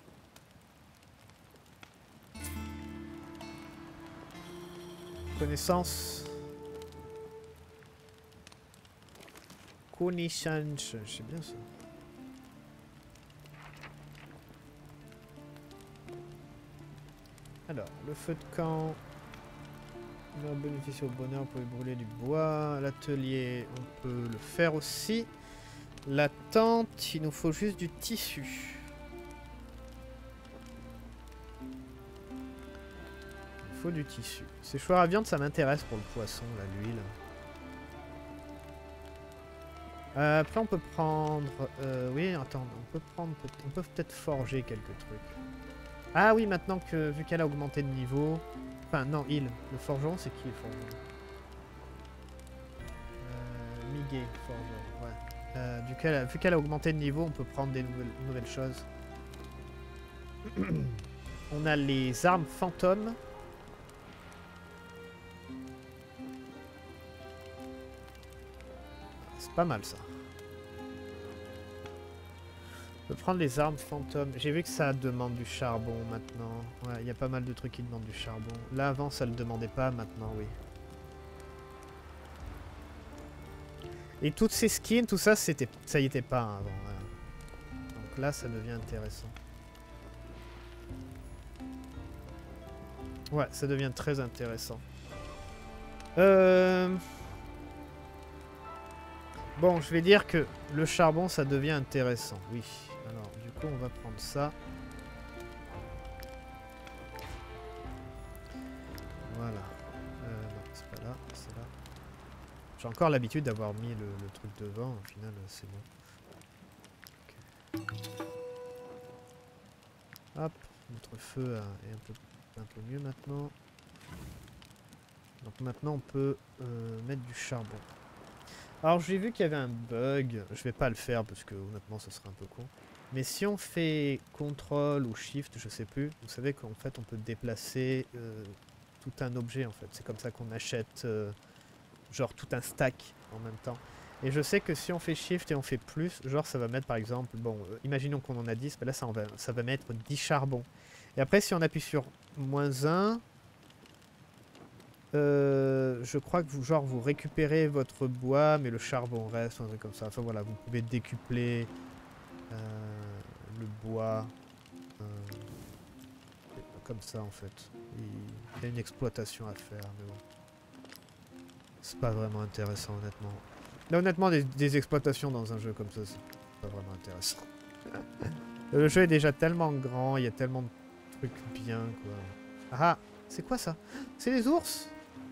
Connaissance. Connaissance, c'est bien ça. Alors, le feu de camp. On bénéficie au bonheur, on peut brûler du bois. L'atelier, on peut le faire aussi. La tente, il nous faut juste du tissu. Il faut du tissu. Séchoir à viande, ça m'intéresse pour le poisson, l'huile. Après, on peut prendre... oui, attends, on peut peut-être forger quelques trucs. Ah oui, maintenant que, vu qu'elle a augmenté de niveau... Enfin, non, il. Le forgeron, c'est qui le forgeron? Miguet, forgeron, ouais. Vu qu'elle a augmenté de niveau, on peut prendre des nouvelles choses. On a les armes fantômes. C'est pas mal, ça. On peut prendre les armes fantômes. J'ai vu que ça demande du charbon maintenant. Ouais, il y a pas mal de trucs qui demandent du charbon. Là, avant, ça le demandait pas. Maintenant, oui. Et toutes ces skins, tout ça, ça y était pas avant. Ouais. Donc là, ça devient intéressant. Ouais, ça devient très intéressant. Bon, je vais dire que le charbon, ça devient intéressant. Oui. Alors, du coup, on va prendre ça. Voilà. Non, c'est pas là, c'est là. J'ai encore l'habitude d'avoir mis le truc devant. Au final, c'est bon. Okay. Hop, notre feu est un peu mieux maintenant. Donc maintenant, on peut mettre du charbon. Alors, j'ai vu qu'il y avait un bug. Je vais pas le faire parce que, honnêtement, ce serait un peu con. Mais si on fait CTRL ou SHIFT, je sais plus, vous savez qu'en fait, on peut déplacer tout un objet, en fait. C'est comme ça qu'on achète, genre, tout un stack en même temps. Et je sais que si on fait SHIFT et on fait plus, genre, ça va mettre, par exemple, bon, imaginons qu'on en a 10, ben là, ça va mettre 10 charbons. Et après, si on appuie sur -1... je crois que vous récupérez votre bois, mais le charbon reste, un truc comme ça. Enfin voilà, vous pouvez décupler le bois comme ça en fait. Il y a une exploitation à faire, mais bon. C'est pas vraiment intéressant honnêtement. Là honnêtement, des exploitations dans un jeu comme ça, c'est pas vraiment intéressant. Le jeu est déjà tellement grand, il y a tellement de trucs bien quoi. Ah, c'est quoi ça? C'est les ours?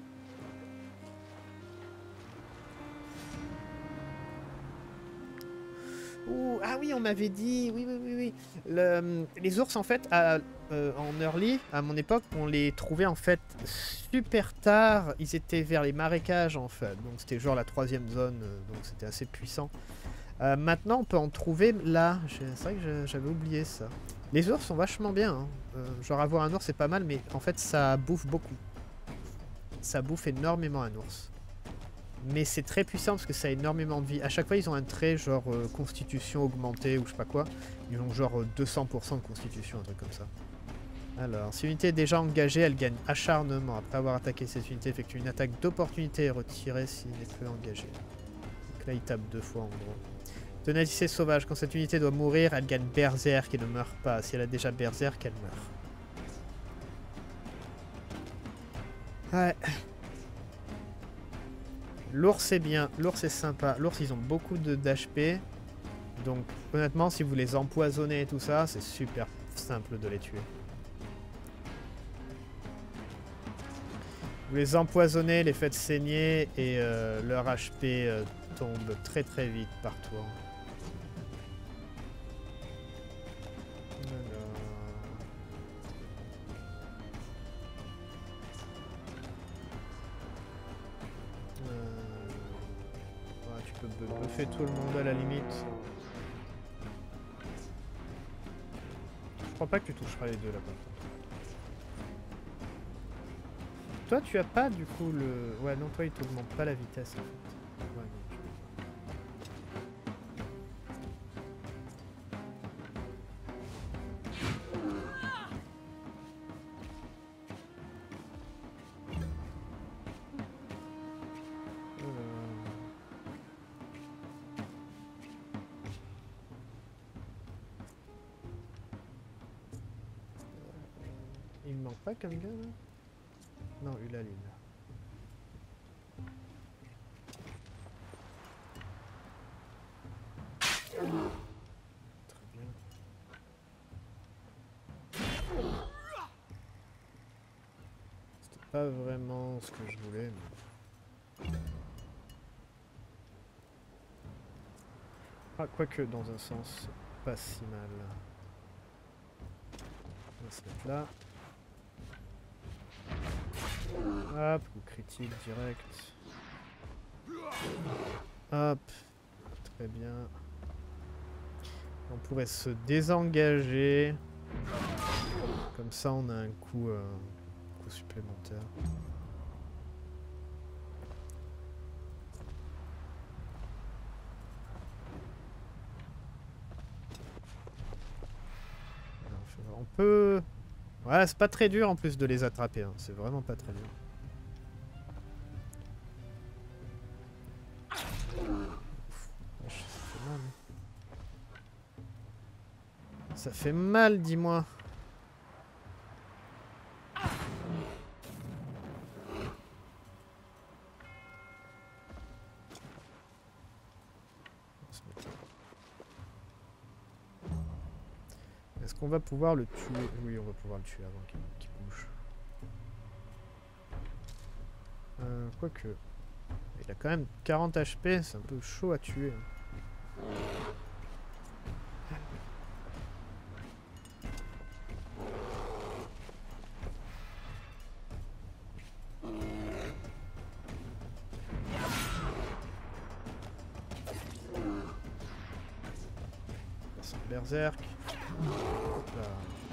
Ouh, ah oui, on m'avait dit, oui. Les ours, en fait, en early, à mon époque, on les trouvait en fait super tard. Ils étaient vers les marécages, en fait. Donc c'était genre la 3e zone, donc c'était assez puissant. Maintenant, on peut en trouver là. C'est vrai que j'avais oublié ça. Les ours sont vachement bien. Hein. Genre avoir un ours, c'est pas mal, mais en fait, ça bouffe beaucoup. Ça bouffe énormément un ours. Mais c'est très puissant parce que ça a énormément de vie. À chaque fois, ils ont un trait genre constitution augmentée ou je sais pas quoi. Ils ont genre 200% de constitution, un truc comme ça. Alors, si l'unité est déjà engagée, elle gagne acharnement. Après avoir attaqué cette unité, effectue une attaque d'opportunité et retirée s'il n'est plus engagé. Donc là, il tape 2 fois en gros. Ténacité sauvage. Quand cette unité doit mourir, elle gagne berserk et ne meurt pas. Si elle a déjà berserk, elle meurt. Ouais. L'ours est bien, l'ours est sympa. L'ours, ils ont beaucoup d'HP. Donc, honnêtement, si vous les empoisonnez et tout ça, c'est super simple de les tuer. Vous les empoisonnez, les faites saigner et leur HP tombe très très vite partout. Buffer tout le monde à la limite. Je crois pas que tu toucheras les deux là par contre. Toi tu as pas du coup le... Ouais non, toi il t'augmente pas la vitesse en fait. Ouais, non, Il me manque pas quelqu'un là? Non, Ulal il est là. Très bien. C'était pas vraiment ce que je voulais, mais... Ah, quoique dans un sens, pas si mal. On va se mettre là. Hop, coup critique direct. Hop, très bien. On pourrait se désengager. Comme ça, on a un coup supplémentaire. On peut... Ouais, c'est pas très dur en plus de les attraper. Hein. C'est vraiment pas très dur. Ça fait mal. Ça fait mal, dis-moi. Est-ce qu'on va pouvoir le tuer? Oui, on va pouvoir le tuer avant qu'il bouge. Quoique... Il a quand même 40 HP, c'est un peu chaud à tuer. Son berserk. Hop là.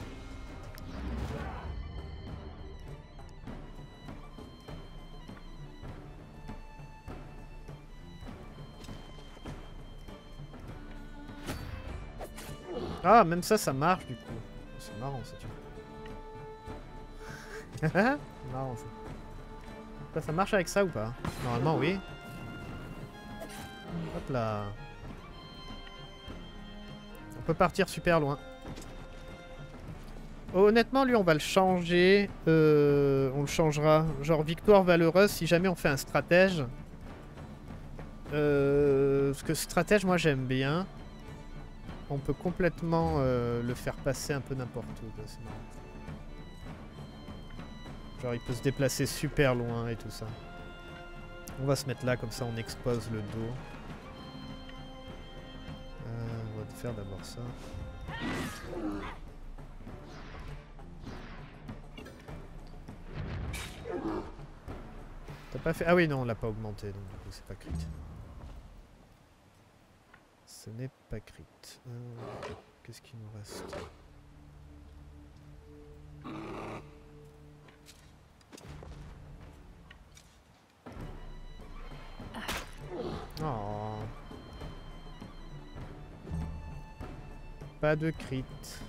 Ah, même ça marche du coup. C'est marrant ça, tu vois. C'est marrant ça. Là, ça marche avec ça ou pas? Normalement, oui. Hop là. On peut partir super loin. Honnêtement, lui, on va le changer. On le changera. Genre victoire valeureuse si jamais on fait un stratège. Parce que stratège, moi, j'aime bien. On peut complètement le faire passer un peu n'importe où. C'est marrant. Genre, il peut se déplacer super loin et tout ça. On va se mettre là, comme ça, on expose le dos. On va faire d'abord ça. T'as pas fait... Ah oui, non, on l'a pas augmenté, donc du coup, c'est pas crit. Ce n'est pas crit. Qu'est-ce qu'il nous reste? Oh. Pas de crit.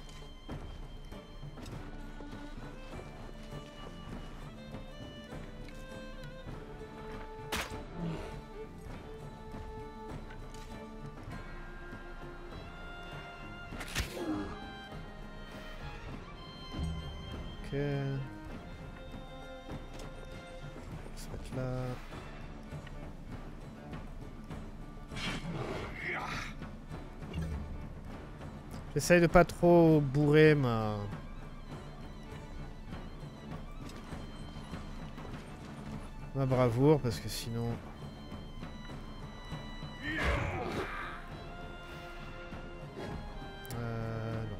Ok. On se mettre là. J'essaye de pas trop bourrer ma bravoure parce que sinon... non.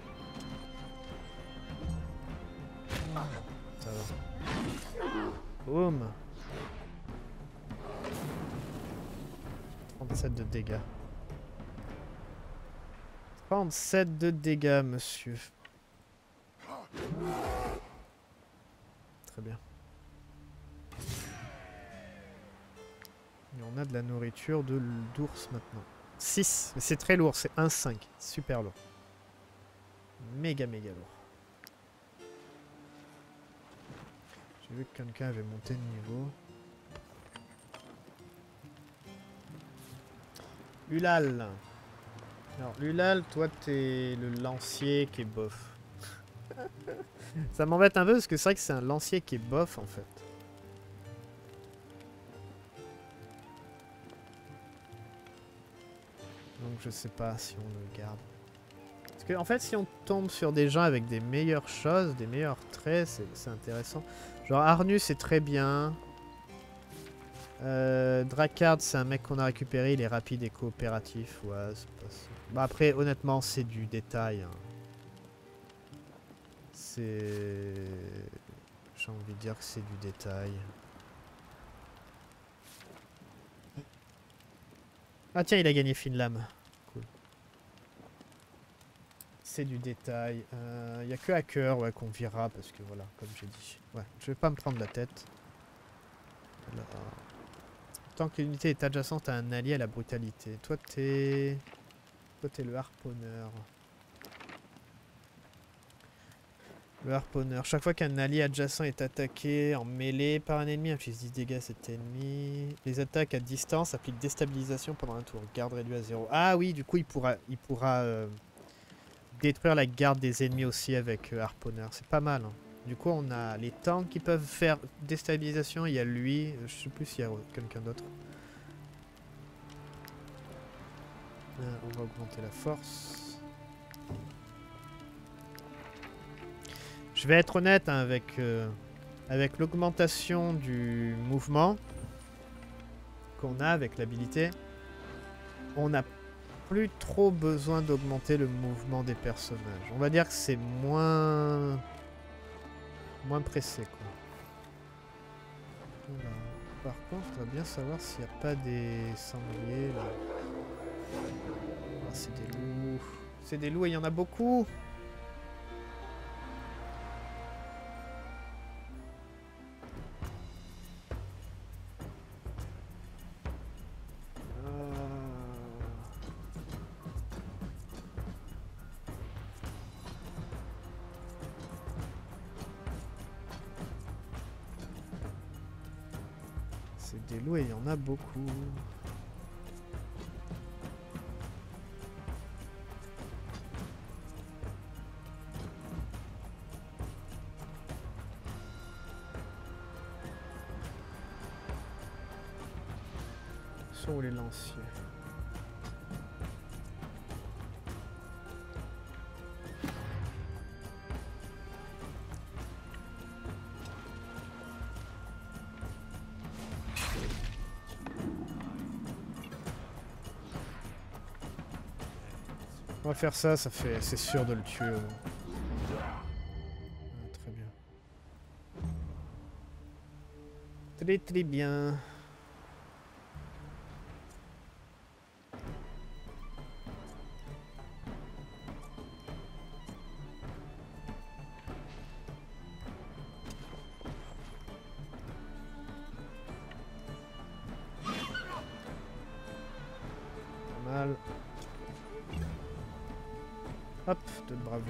Ça va. Boum. 37 de dégâts. 37 de dégâts, monsieur. Très bien. Et on a de la nourriture d'ours maintenant. 6, mais c'est très lourd, c'est 1,5. Super lourd. Méga lourd. J'ai vu que quelqu'un avait monté de niveau. Ulal. Alors, Ulal, toi, t'es le lancier qui est bof. Ça m'embête un peu parce que c'est vrai que c'est un lancier qui est bof en fait. Donc je sais pas si on le garde. Parce que en fait si on tombe sur des gens avec des meilleures choses, des meilleurs traits, c'est intéressant. Genre Arnus c'est très bien. Drakard c'est un mec qu'on a récupéré, il est rapide et coopératif. Ouais, c'est pas ça. Bah après honnêtement c'est du détail. Hein. C'est... J'ai envie de dire que c'est du détail. Ah tiens, il a gagné Finlam. Cool. C'est du détail. Il n'y a que Hacker ouais, qu'on virera parce que voilà, comme j'ai dit. Ouais, je vais pas me prendre la tête. Alors, tant que l'unité est adjacente à un allié à la brutalité. Toi t'es le harponneur. Le harponneur. Chaque fois qu'un allié adjacent est attaqué en mêlée par un ennemi, inflige 10 dégâts à cet ennemi. Les attaques à distance appliquent déstabilisation pendant un tour. Garde réduit à 0. Ah oui, du coup il pourra détruire la garde des ennemis aussi avec harponneur. C'est pas mal. Hein. Du coup on a les tanks qui peuvent faire déstabilisation. Il y a lui. Je sais plus s'il y a quelqu'un d'autre. On va augmenter la force. Je vais être honnête hein, avec l'augmentation du mouvement qu'on a avec l'habilité, on n'a plus trop besoin d'augmenter le mouvement des personnages. On va dire que c'est moins pressé quoi. Voilà. Par contre, je voudrais bien savoir s'il n'y a pas des sangliers là. Ah, c'est des loups. C'est des loups et il y en a beaucoup. C'est des loups et il y en a beaucoup. Sont où les lanciers? On va faire ça, c'est sûr de le tuer. Ah, très bien. Très très bien. Hop, de bravoure.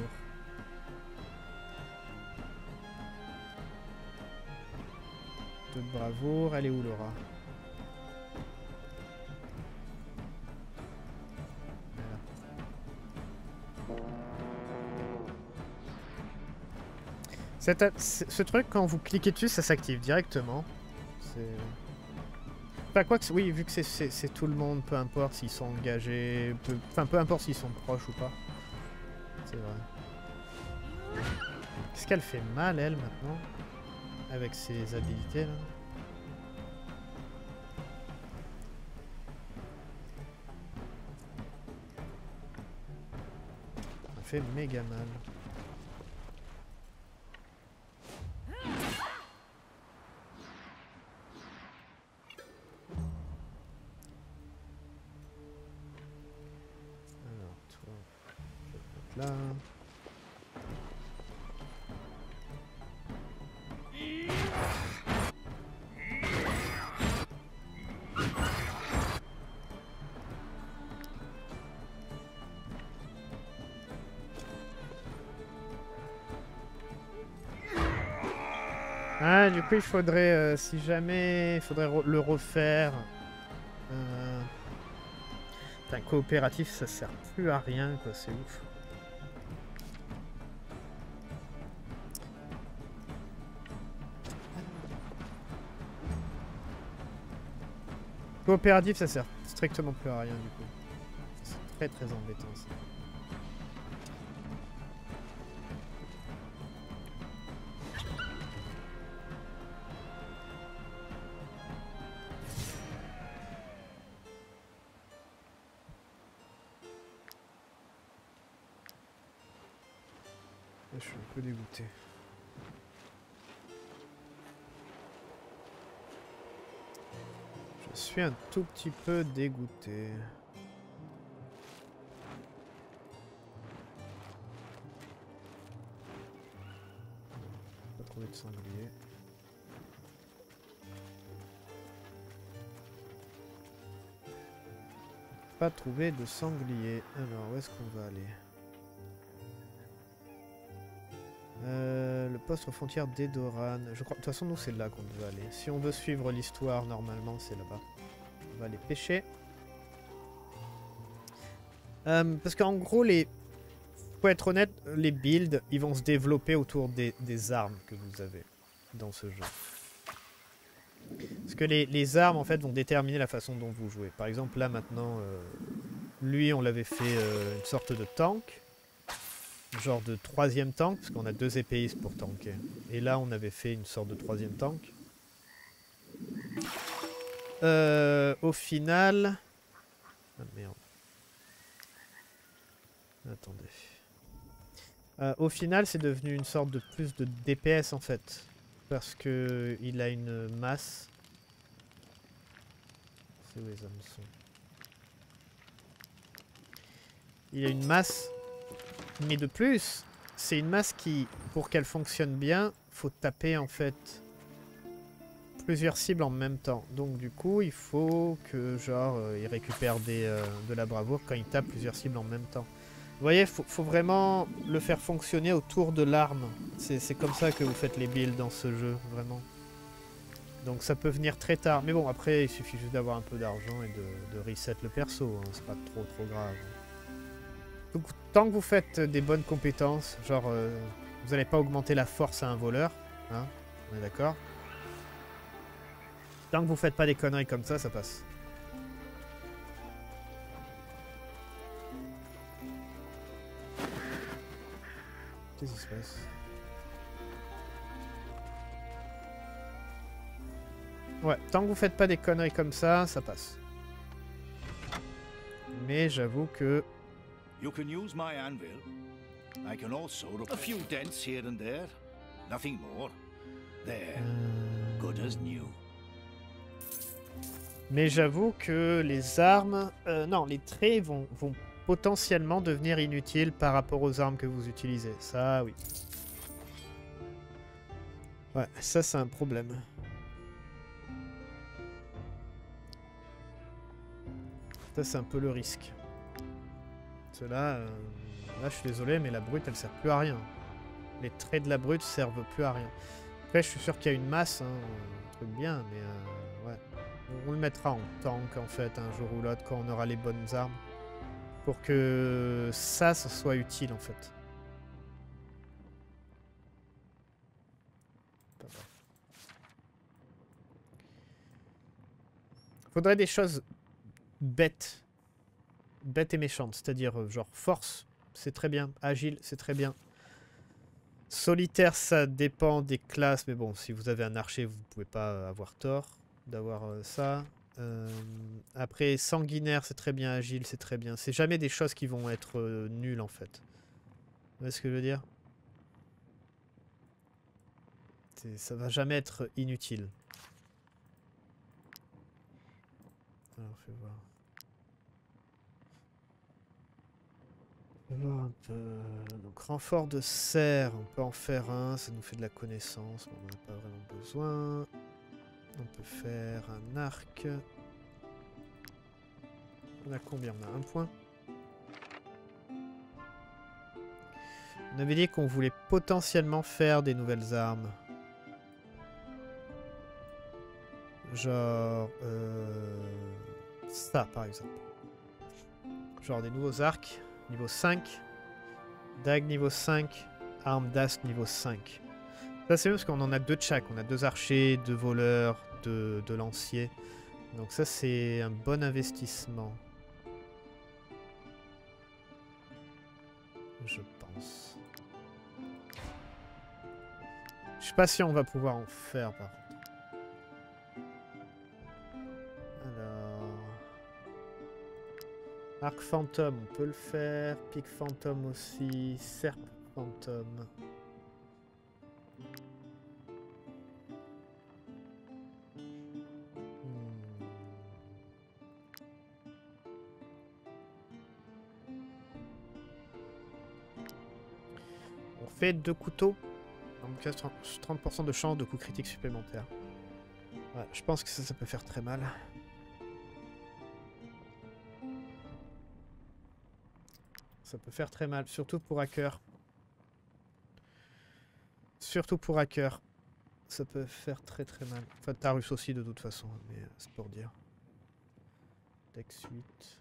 De bravoure, elle est où Laura? Voilà. Ce truc, quand vous cliquez dessus, ça s'active directement. C'est... Enfin, quoi que... Oui, vu que c'est tout le monde, peu importe s'ils sont engagés... Enfin, peu importe s'ils sont proches ou pas. C'est vrai. Qu'est-ce qu'elle fait mal, elle, maintenant? Avec ses habilités, là. Elle fait méga mal. Alors, toi... Je vais te mettre là... Ah, du coup, il faudrait, si jamais, il faudrait le refaire. Putain, coopératif, ça sert plus à rien, quoi, c'est ouf. Coopératif, ça sert strictement plus à rien du coup. C'est très très embêtant ça. Je suis un peu dégoûté. Je suis un tout petit peu dégoûté. Pas trouvé de sanglier. Pas trouvé de sanglier. Alors, où est-ce qu'on va aller? Le poste aux frontières d'Edoran. Je crois. De toute façon, nous, c'est là qu'on devait aller. Si on veut suivre l'histoire, normalement, c'est là-bas. On va aller pêcher. Parce qu'en gros, faut être honnête, les builds, ils vont se développer autour des armes que vous avez dans ce jeu. Parce que les armes, en fait, vont déterminer la façon dont vous jouez. Par exemple, là, maintenant, lui, on l'avait fait une sorte de tank. Genre de 3e tank, parce qu'on a 2 épéistes pour tanker. Et là, on avait fait une sorte de 3e tank. Au final... Ah merde. Attendez. Au final, c'est devenu une sorte de plus de DPS en fait. Parce que il a une masse. C'est où les hameçons? Il a une masse. Mais de plus, c'est une masse qui, pour qu'elle fonctionne bien, faut taper en fait plusieurs cibles en même temps. Donc du coup, il faut que genre il récupère de la bravoure quand il tape plusieurs cibles en même temps. Vous voyez, faut vraiment le faire fonctionner autour de l'arme. C'est comme ça que vous faites les builds dans ce jeu, vraiment. Donc ça peut venir très tard. Mais bon, après, il suffit juste d'avoir un peu d'argent et de reset le perso. Hein. C'est pas trop grave. Donc, tant que vous faites des bonnes compétences, genre vous n'allez pas augmenter la force à un voleur, hein, on est d'accord? Tant que vous faites pas des conneries comme ça passe. Qu'est-ce qui se passe? Ouais, tant que vous faites pas des conneries comme ça passe. Mais j'avoue que... You can use my anvil. I can also a few dents here and there. Nothing more. There. Good as new. Mais j'avoue que les armes... non, les traits vont potentiellement devenir inutiles par rapport aux armes que vous utilisez. Ça, oui. Ouais, ça c'est un problème. Ça c'est un peu le risque. Là, là, je suis désolé, mais la brute, elle sert plus à rien. Les traits de la brute servent plus à rien. Après, je suis sûr qu'il y a une masse, hein, un truc bien, mais ouais. On le mettra en tank, en fait, un jour ou l'autre, quand on aura les bonnes armes. Pour que ça soit utile, en fait. Faudrait des choses bêtes. Bête et méchante, c'est-à-dire genre force, c'est très bien, agile, c'est très bien. Solitaire, ça dépend des classes, mais bon, si vous avez un archer, vous pouvez pas avoir tort d'avoir ça. Après, sanguinaire, c'est très bien, agile, c'est très bien. C'est jamais des choses qui vont être nulles en fait. Vous voyez ce que je veux dire? Ça va jamais être inutile. Alors, fais voir. Un peu... Donc renfort de serre, on peut en faire un, ça nous fait de la connaissance, mais on n'en a pas vraiment besoin. On peut faire un arc. On a combien? On a un point. On avait dit qu'on voulait potentiellement faire des nouvelles armes. Genre... ça par exemple. Genre des nouveaux arcs. Niveau 5. Dague niveau 5. Arme d'astre niveau 5. Ça c'est bien parce qu'on en a 2 de chaque. On a 2 archers, 2 voleurs, 2 lanciers. Donc ça, c'est un bon investissement. Je pense. Je sais pas si on va pouvoir en faire par contre. Alors... Arc fantôme, on peut le faire. Pic fantôme aussi. Serpe fantôme. On fait 2 couteaux. Donc 30% de chance de coup critique supplémentaire. Ouais, je pense que ça peut faire très mal. Ça peut faire très mal, surtout pour hacker. Surtout pour hacker. Ça peut faire très très mal. Enfin, Tarus aussi de toute façon, mais c'est pour dire. Dex 8.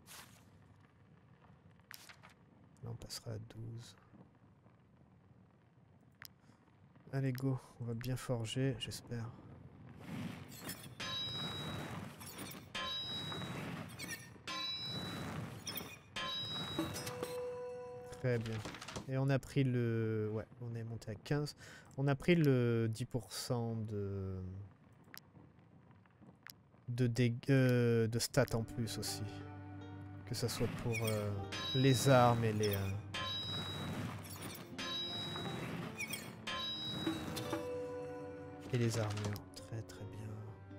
Là on passera à 12. Allez go, on va bien forger, j'espère. Très bien. Et on a pris le... Ouais, on est monté à 15. On a pris le 10% de stats en plus aussi. Que ça soit pour les armes et les... Et les armures. Très très bien.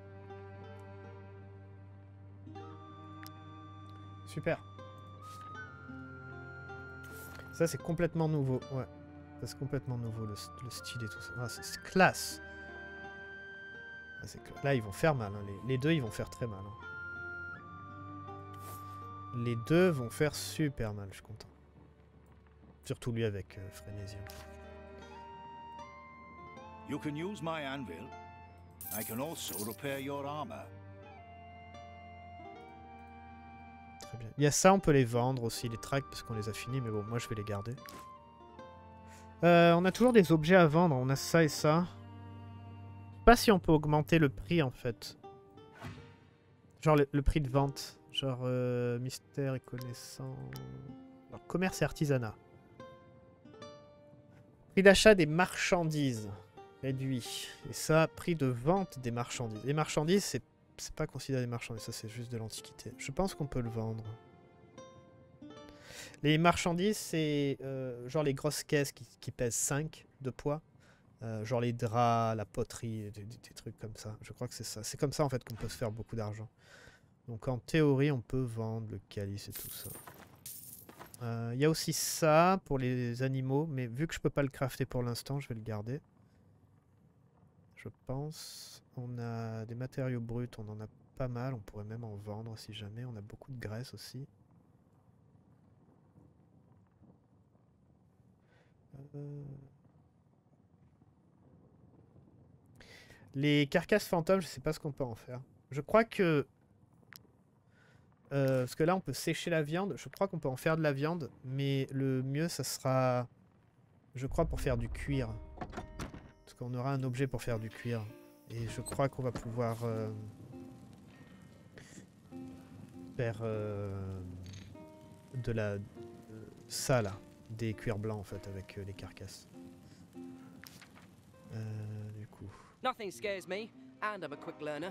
Super. Ça c'est complètement nouveau. Ouais. Ça c'est complètement nouveau le style et tout ça. Ah, c'est classe. Ah, là ils vont faire mal. Hein. Les deux ils vont faire très mal. Hein. Les deux vont faire super mal, je suis content. Surtout lui avec Frénésion. You can use my anvil. I can also repair your armor. Très bien. Il y a ça, on peut les vendre aussi, les tracks, parce qu'on les a finis, mais bon, moi je vais les garder. On a toujours des objets à vendre, on a ça et ça. Je sais pas si on peut augmenter le prix en fait. Genre le prix de vente. Genre mystère et connaissance. Alors commerce et artisanat. Prix d'achat des marchandises. Réduit. Et ça, prix de vente des marchandises. Les marchandises, c'est pas considéré des marchandises, ça c'est juste de l'antiquité. Je pense qu'on peut le vendre. Les marchandises, c'est genre les grosses caisses qui pèsent 5 de poids. Genre les draps, la poterie, des trucs comme ça. Je crois que c'est ça. C'est comme ça en fait qu'on peut se faire beaucoup d'argent. Donc en théorie, on peut vendre le calice et tout ça. Il y a aussi ça pour les animaux, mais vu que je peux pas le crafter pour l'instant, je vais le garder. Je pense. On a des matériaux bruts, on en a pas mal. On pourrait même en vendre si jamais. On a beaucoup de graisse aussi. Les carcasses fantômes, je sais pas ce qu'on peut en faire. Je crois que... parce que là, on peut sécher la viande. Je crois qu'on peut en faire de la viande. Mais le mieux, ça sera... Je crois pour faire du cuir. Parce qu'on aura un objet pour faire du cuir. Et je crois qu'on va pouvoir faire de la... ça là. Des cuirs blancs en fait avec les carcasses. Du coup... Nothing scares me, and I'm a quick learner.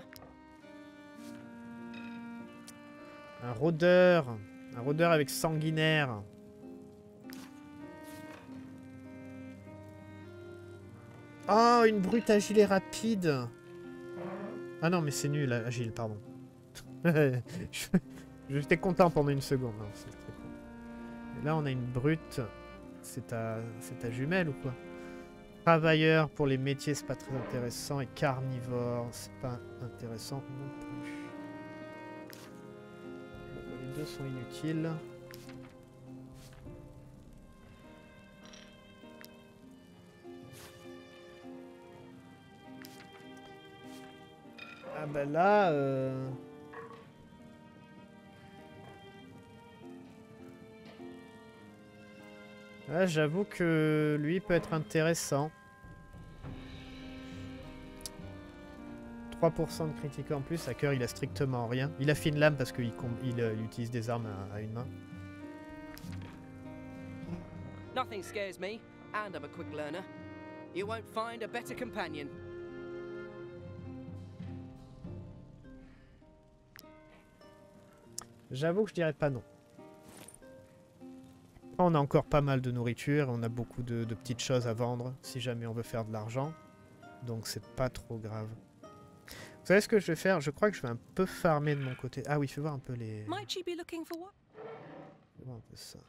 Un rôdeur. Un rôdeur avec sanguinaire. Oh, une brute agile et rapide. Ah non, mais c'est nul, agile, pardon. J'étais content pendant une seconde. Non, c'est très cool. Et là, on a une brute. C'est ta jumelle ou quoi? Travailleur pour les métiers, c'est pas très intéressant. Et carnivore, c'est pas intéressant non plus. Bon, les deux sont inutiles. Ah bah là... Là, j'avoue que lui peut être intéressant. 3% de critique en plus. Hacker, il a strictement rien. Il a fine lame parce qu'il utilise des armes à une main. Nothing scares me, and I'm a quick learner. You won't find a better companion. J'avoue que je dirais pas non. On a encore pas mal de nourriture, on a beaucoup de petites choses à vendre si jamais on veut faire de l'argent. Donc c'est pas trop grave. Vous savez ce que je vais faire? Je crois que je vais un peu farmer de mon côté. Ah oui, fais voir un peu les... Might you be looking for what? Fais voir un peu ça.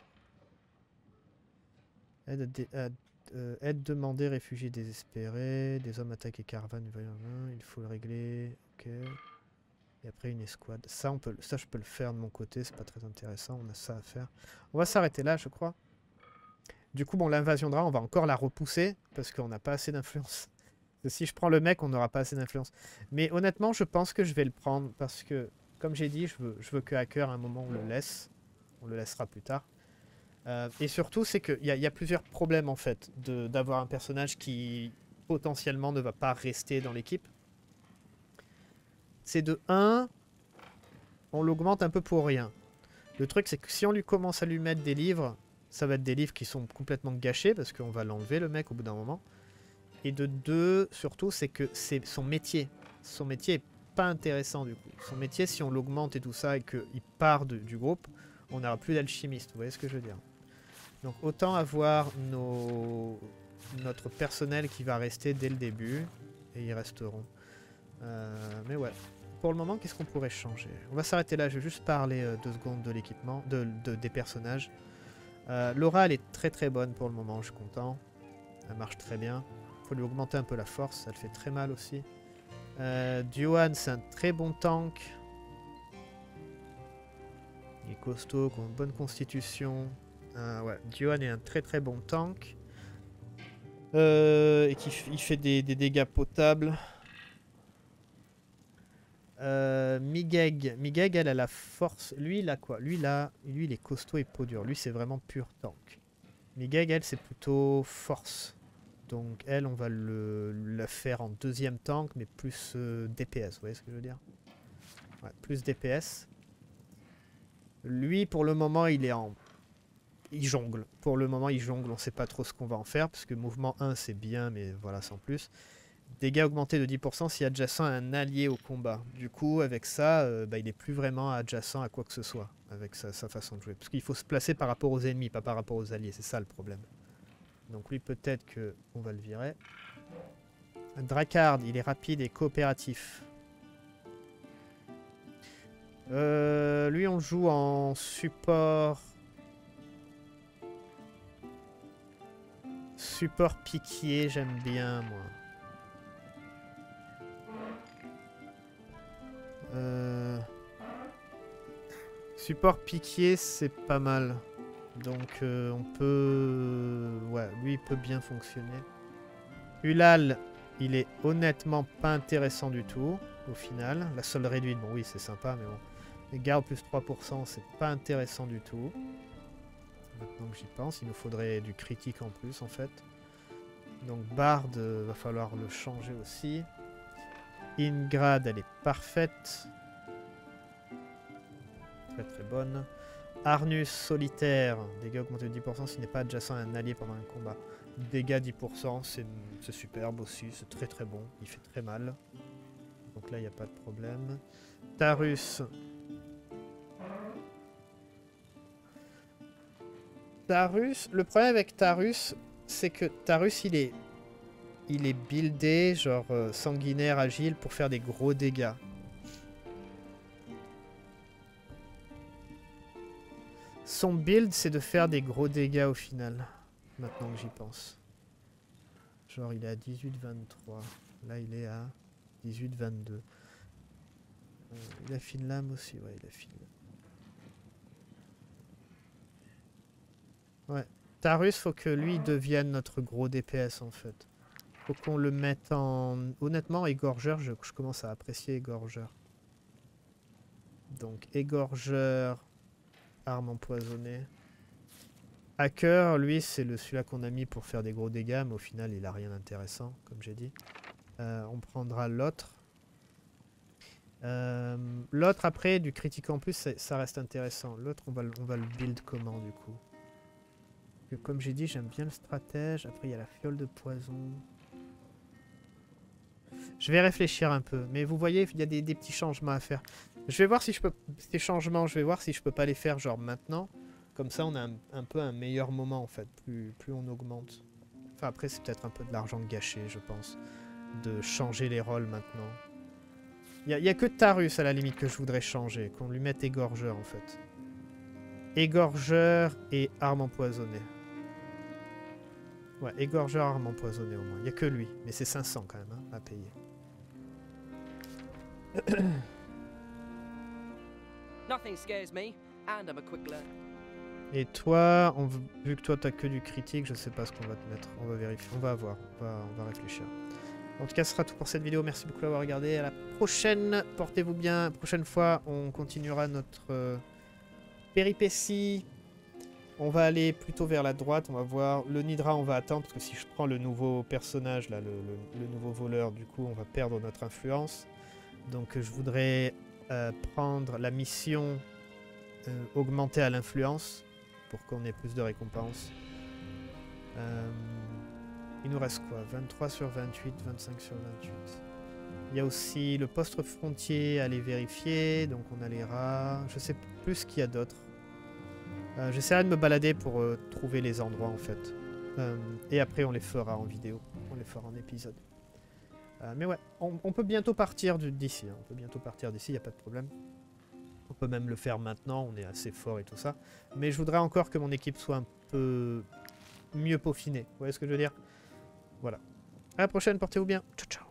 Aide demandée, réfugiés désespérés, des hommes attaqués caravane, il faut le régler, ok. Et après une escouade. Ça, je peux le faire de mon côté, c'est pas très intéressant, on a ça à faire. On va s'arrêter là, je crois. Du coup, bon, l'invasion de rats, on va encore la repousser, parce qu'on n'a pas assez d'influence. Si je prends le mec, on n'aura pas assez d'influence. Mais honnêtement, je pense que je vais le prendre, parce que, comme j'ai dit, je veux que Hacker, à un moment, on le laisse. On le laissera plus tard. Et surtout, c'est qu'il y a plusieurs problèmes, en fait, d'avoir un personnage qui, potentiellement, ne va pas rester dans l'équipe. C'est de 1, on l'augmente un peu pour rien. Le truc, c'est que si on lui commence à lui mettre des livres, ça va être des livres qui sont complètement gâchés, parce qu'on va l'enlever, le mec, au bout d'un moment. Et de 2, surtout, c'est que c'est son métier. Son métier est pas intéressant, du coup. Son métier, si on l'augmente et tout ça, et qu'il part du groupe, on n'aura plus d'alchimiste. Vous voyez ce que je veux dire? Donc, autant avoir notre personnel qui va rester dès le début, et ils resteront. Mais ouais. Pour le moment, qu'est-ce qu'on pourrait changer? On va s'arrêter là, je vais juste parler 2 secondes de l'équipement, des personnages. Laura, elle est très très bonne pour le moment, je suis content. Elle marche très bien. Il faut lui augmenter un peu la force, ça le fait très mal aussi. Duan, c'est un très bon tank. Il est costaud, qui a une bonne constitution. Ouais, Duan est un très très bon tank. Et il fait des dégâts potables. Migeg, elle a la force. Lui, il a quoi? Lui, il est costaud et peau dure. Lui, c'est vraiment pur tank. Migeg, elle, c'est plutôt force. Donc, elle, on va la faire en 2e tank, mais plus DPS. Vous voyez ce que je veux dire? Ouais, plus DPS. Lui, pour le moment, il jongle. Pour le moment, il jongle. On sait pas trop ce qu'on va en faire, parce que mouvement 1, c'est bien, mais voilà, sans plus. Dégâts augmentés de 10% si adjacent à un allié au combat. Du coup, avec ça, il n'est plus vraiment adjacent à quoi que ce soit, avec sa façon de jouer. Parce qu'il faut se placer par rapport aux ennemis, pas par rapport aux alliés. C'est ça le problème. Donc lui, peut-être qu'on va le virer. Drakard, il est rapide et coopératif. Lui, on joue en support... Support piquier, j'aime bien, moi. Support piquier, c'est pas mal. Donc on peut... Ouais, lui il peut bien fonctionner. Ulal, il est honnêtement pas intéressant du tout, au final. La solde réduite, bon oui c'est sympa, mais bon. Les gardes plus 3%, c'est pas intéressant du tout. Maintenant que j'y pense, il nous faudrait du critique en plus en fait. Donc Bard, va falloir le changer aussi. Ingrad, elle est parfaite. Très très bonne. Arnus, solitaire. Dégâts augmentés de 10% s'il n'est pas adjacent à un allié pendant un combat. Dégâts 10%, c'est superbe aussi. C'est très très bon. Il fait très mal. Donc là, il n'y a pas de problème. Tarus. Le problème avec Tarus, c'est que Tarus, il est buildé, genre sanguinaire, agile, pour faire des gros dégâts. Son build, c'est de faire des gros dégâts au final. Maintenant que j'y pense. Genre, il est à 18-23. Là, il est à 18-22. Il a fine lame aussi, ouais, il a fine lame. Ouais. Tarus, faut que lui devienne notre gros DPS en fait. Faut qu'on le mette en... Honnêtement, égorgeur, je commence à apprécier égorgeur. Donc, égorgeur, arme empoisonnée. Hacker, lui, c'est celui-là qu'on a mis pour faire des gros dégâts, mais au final, il a rien d'intéressant, comme j'ai dit. On prendra l'autre. L'autre, après, du critique en plus, ça reste intéressant. L'autre, on va le build comment, du coup? Que, comme j'ai dit, j'aime bien le stratège. Après, il y a la fiole de poison. Je vais réfléchir un peu. Mais vous voyez, il y a des petits changements à faire. Je vais voir si je peux... Ces changements, je vais voir si je peux pas les faire, genre, maintenant. Comme ça, on a un peu un meilleur moment, en fait. Plus on augmente. Enfin, après, c'est peut-être un peu de l'argent gâché, je pense. De changer les rôles, maintenant. Il y a que Tarus, à la limite, que je voudrais changer. Qu'on lui mette égorgeur, en fait. Égorgeur et arme empoisonnée. Ouais, égorgeur, arme empoisonnée, au moins. Il n'y a que lui. Mais c'est 500, quand même, hein, à payer. Nothing scares me, and I'm a quick learner. Et toi, vu que toi, t'as que du critique, je sais pas ce qu'on va te mettre. On va vérifier. On va voir. On va réfléchir. En tout cas, ce sera tout pour cette vidéo. Merci beaucoup d'avoir regardé. À la prochaine. Portez-vous bien. Prochaine fois, on continuera notre péripétie. On va aller plutôt vers la droite. On va voir. Le Nidra, on va attendre. Parce que si je prends le nouveau personnage, là, le nouveau voleur, du coup, on va perdre notre influence. Donc, je voudrais prendre la mission augmentée à l'influence. Pour qu'on ait plus de récompenses. Il nous reste quoi? 23 sur 28, 25 sur 28. Il y a aussi le poste frontier à aller vérifier. Donc on a les rats. Je sais plus ce qu'il y a d'autre. J'essaierai de me balader pour trouver les endroits en fait. Et après on les fera en vidéo. On les fera en épisode. Mais ouais, on peut bientôt partir d'ici. Hein. On peut bientôt partir d'ici, il n'y a pas de problème. On peut même le faire maintenant, on est assez fort et tout ça. Mais je voudrais encore que mon équipe soit un peu mieux peaufinée. Vous voyez ce que je veux dire? Voilà. À la prochaine, portez-vous bien. Ciao, ciao.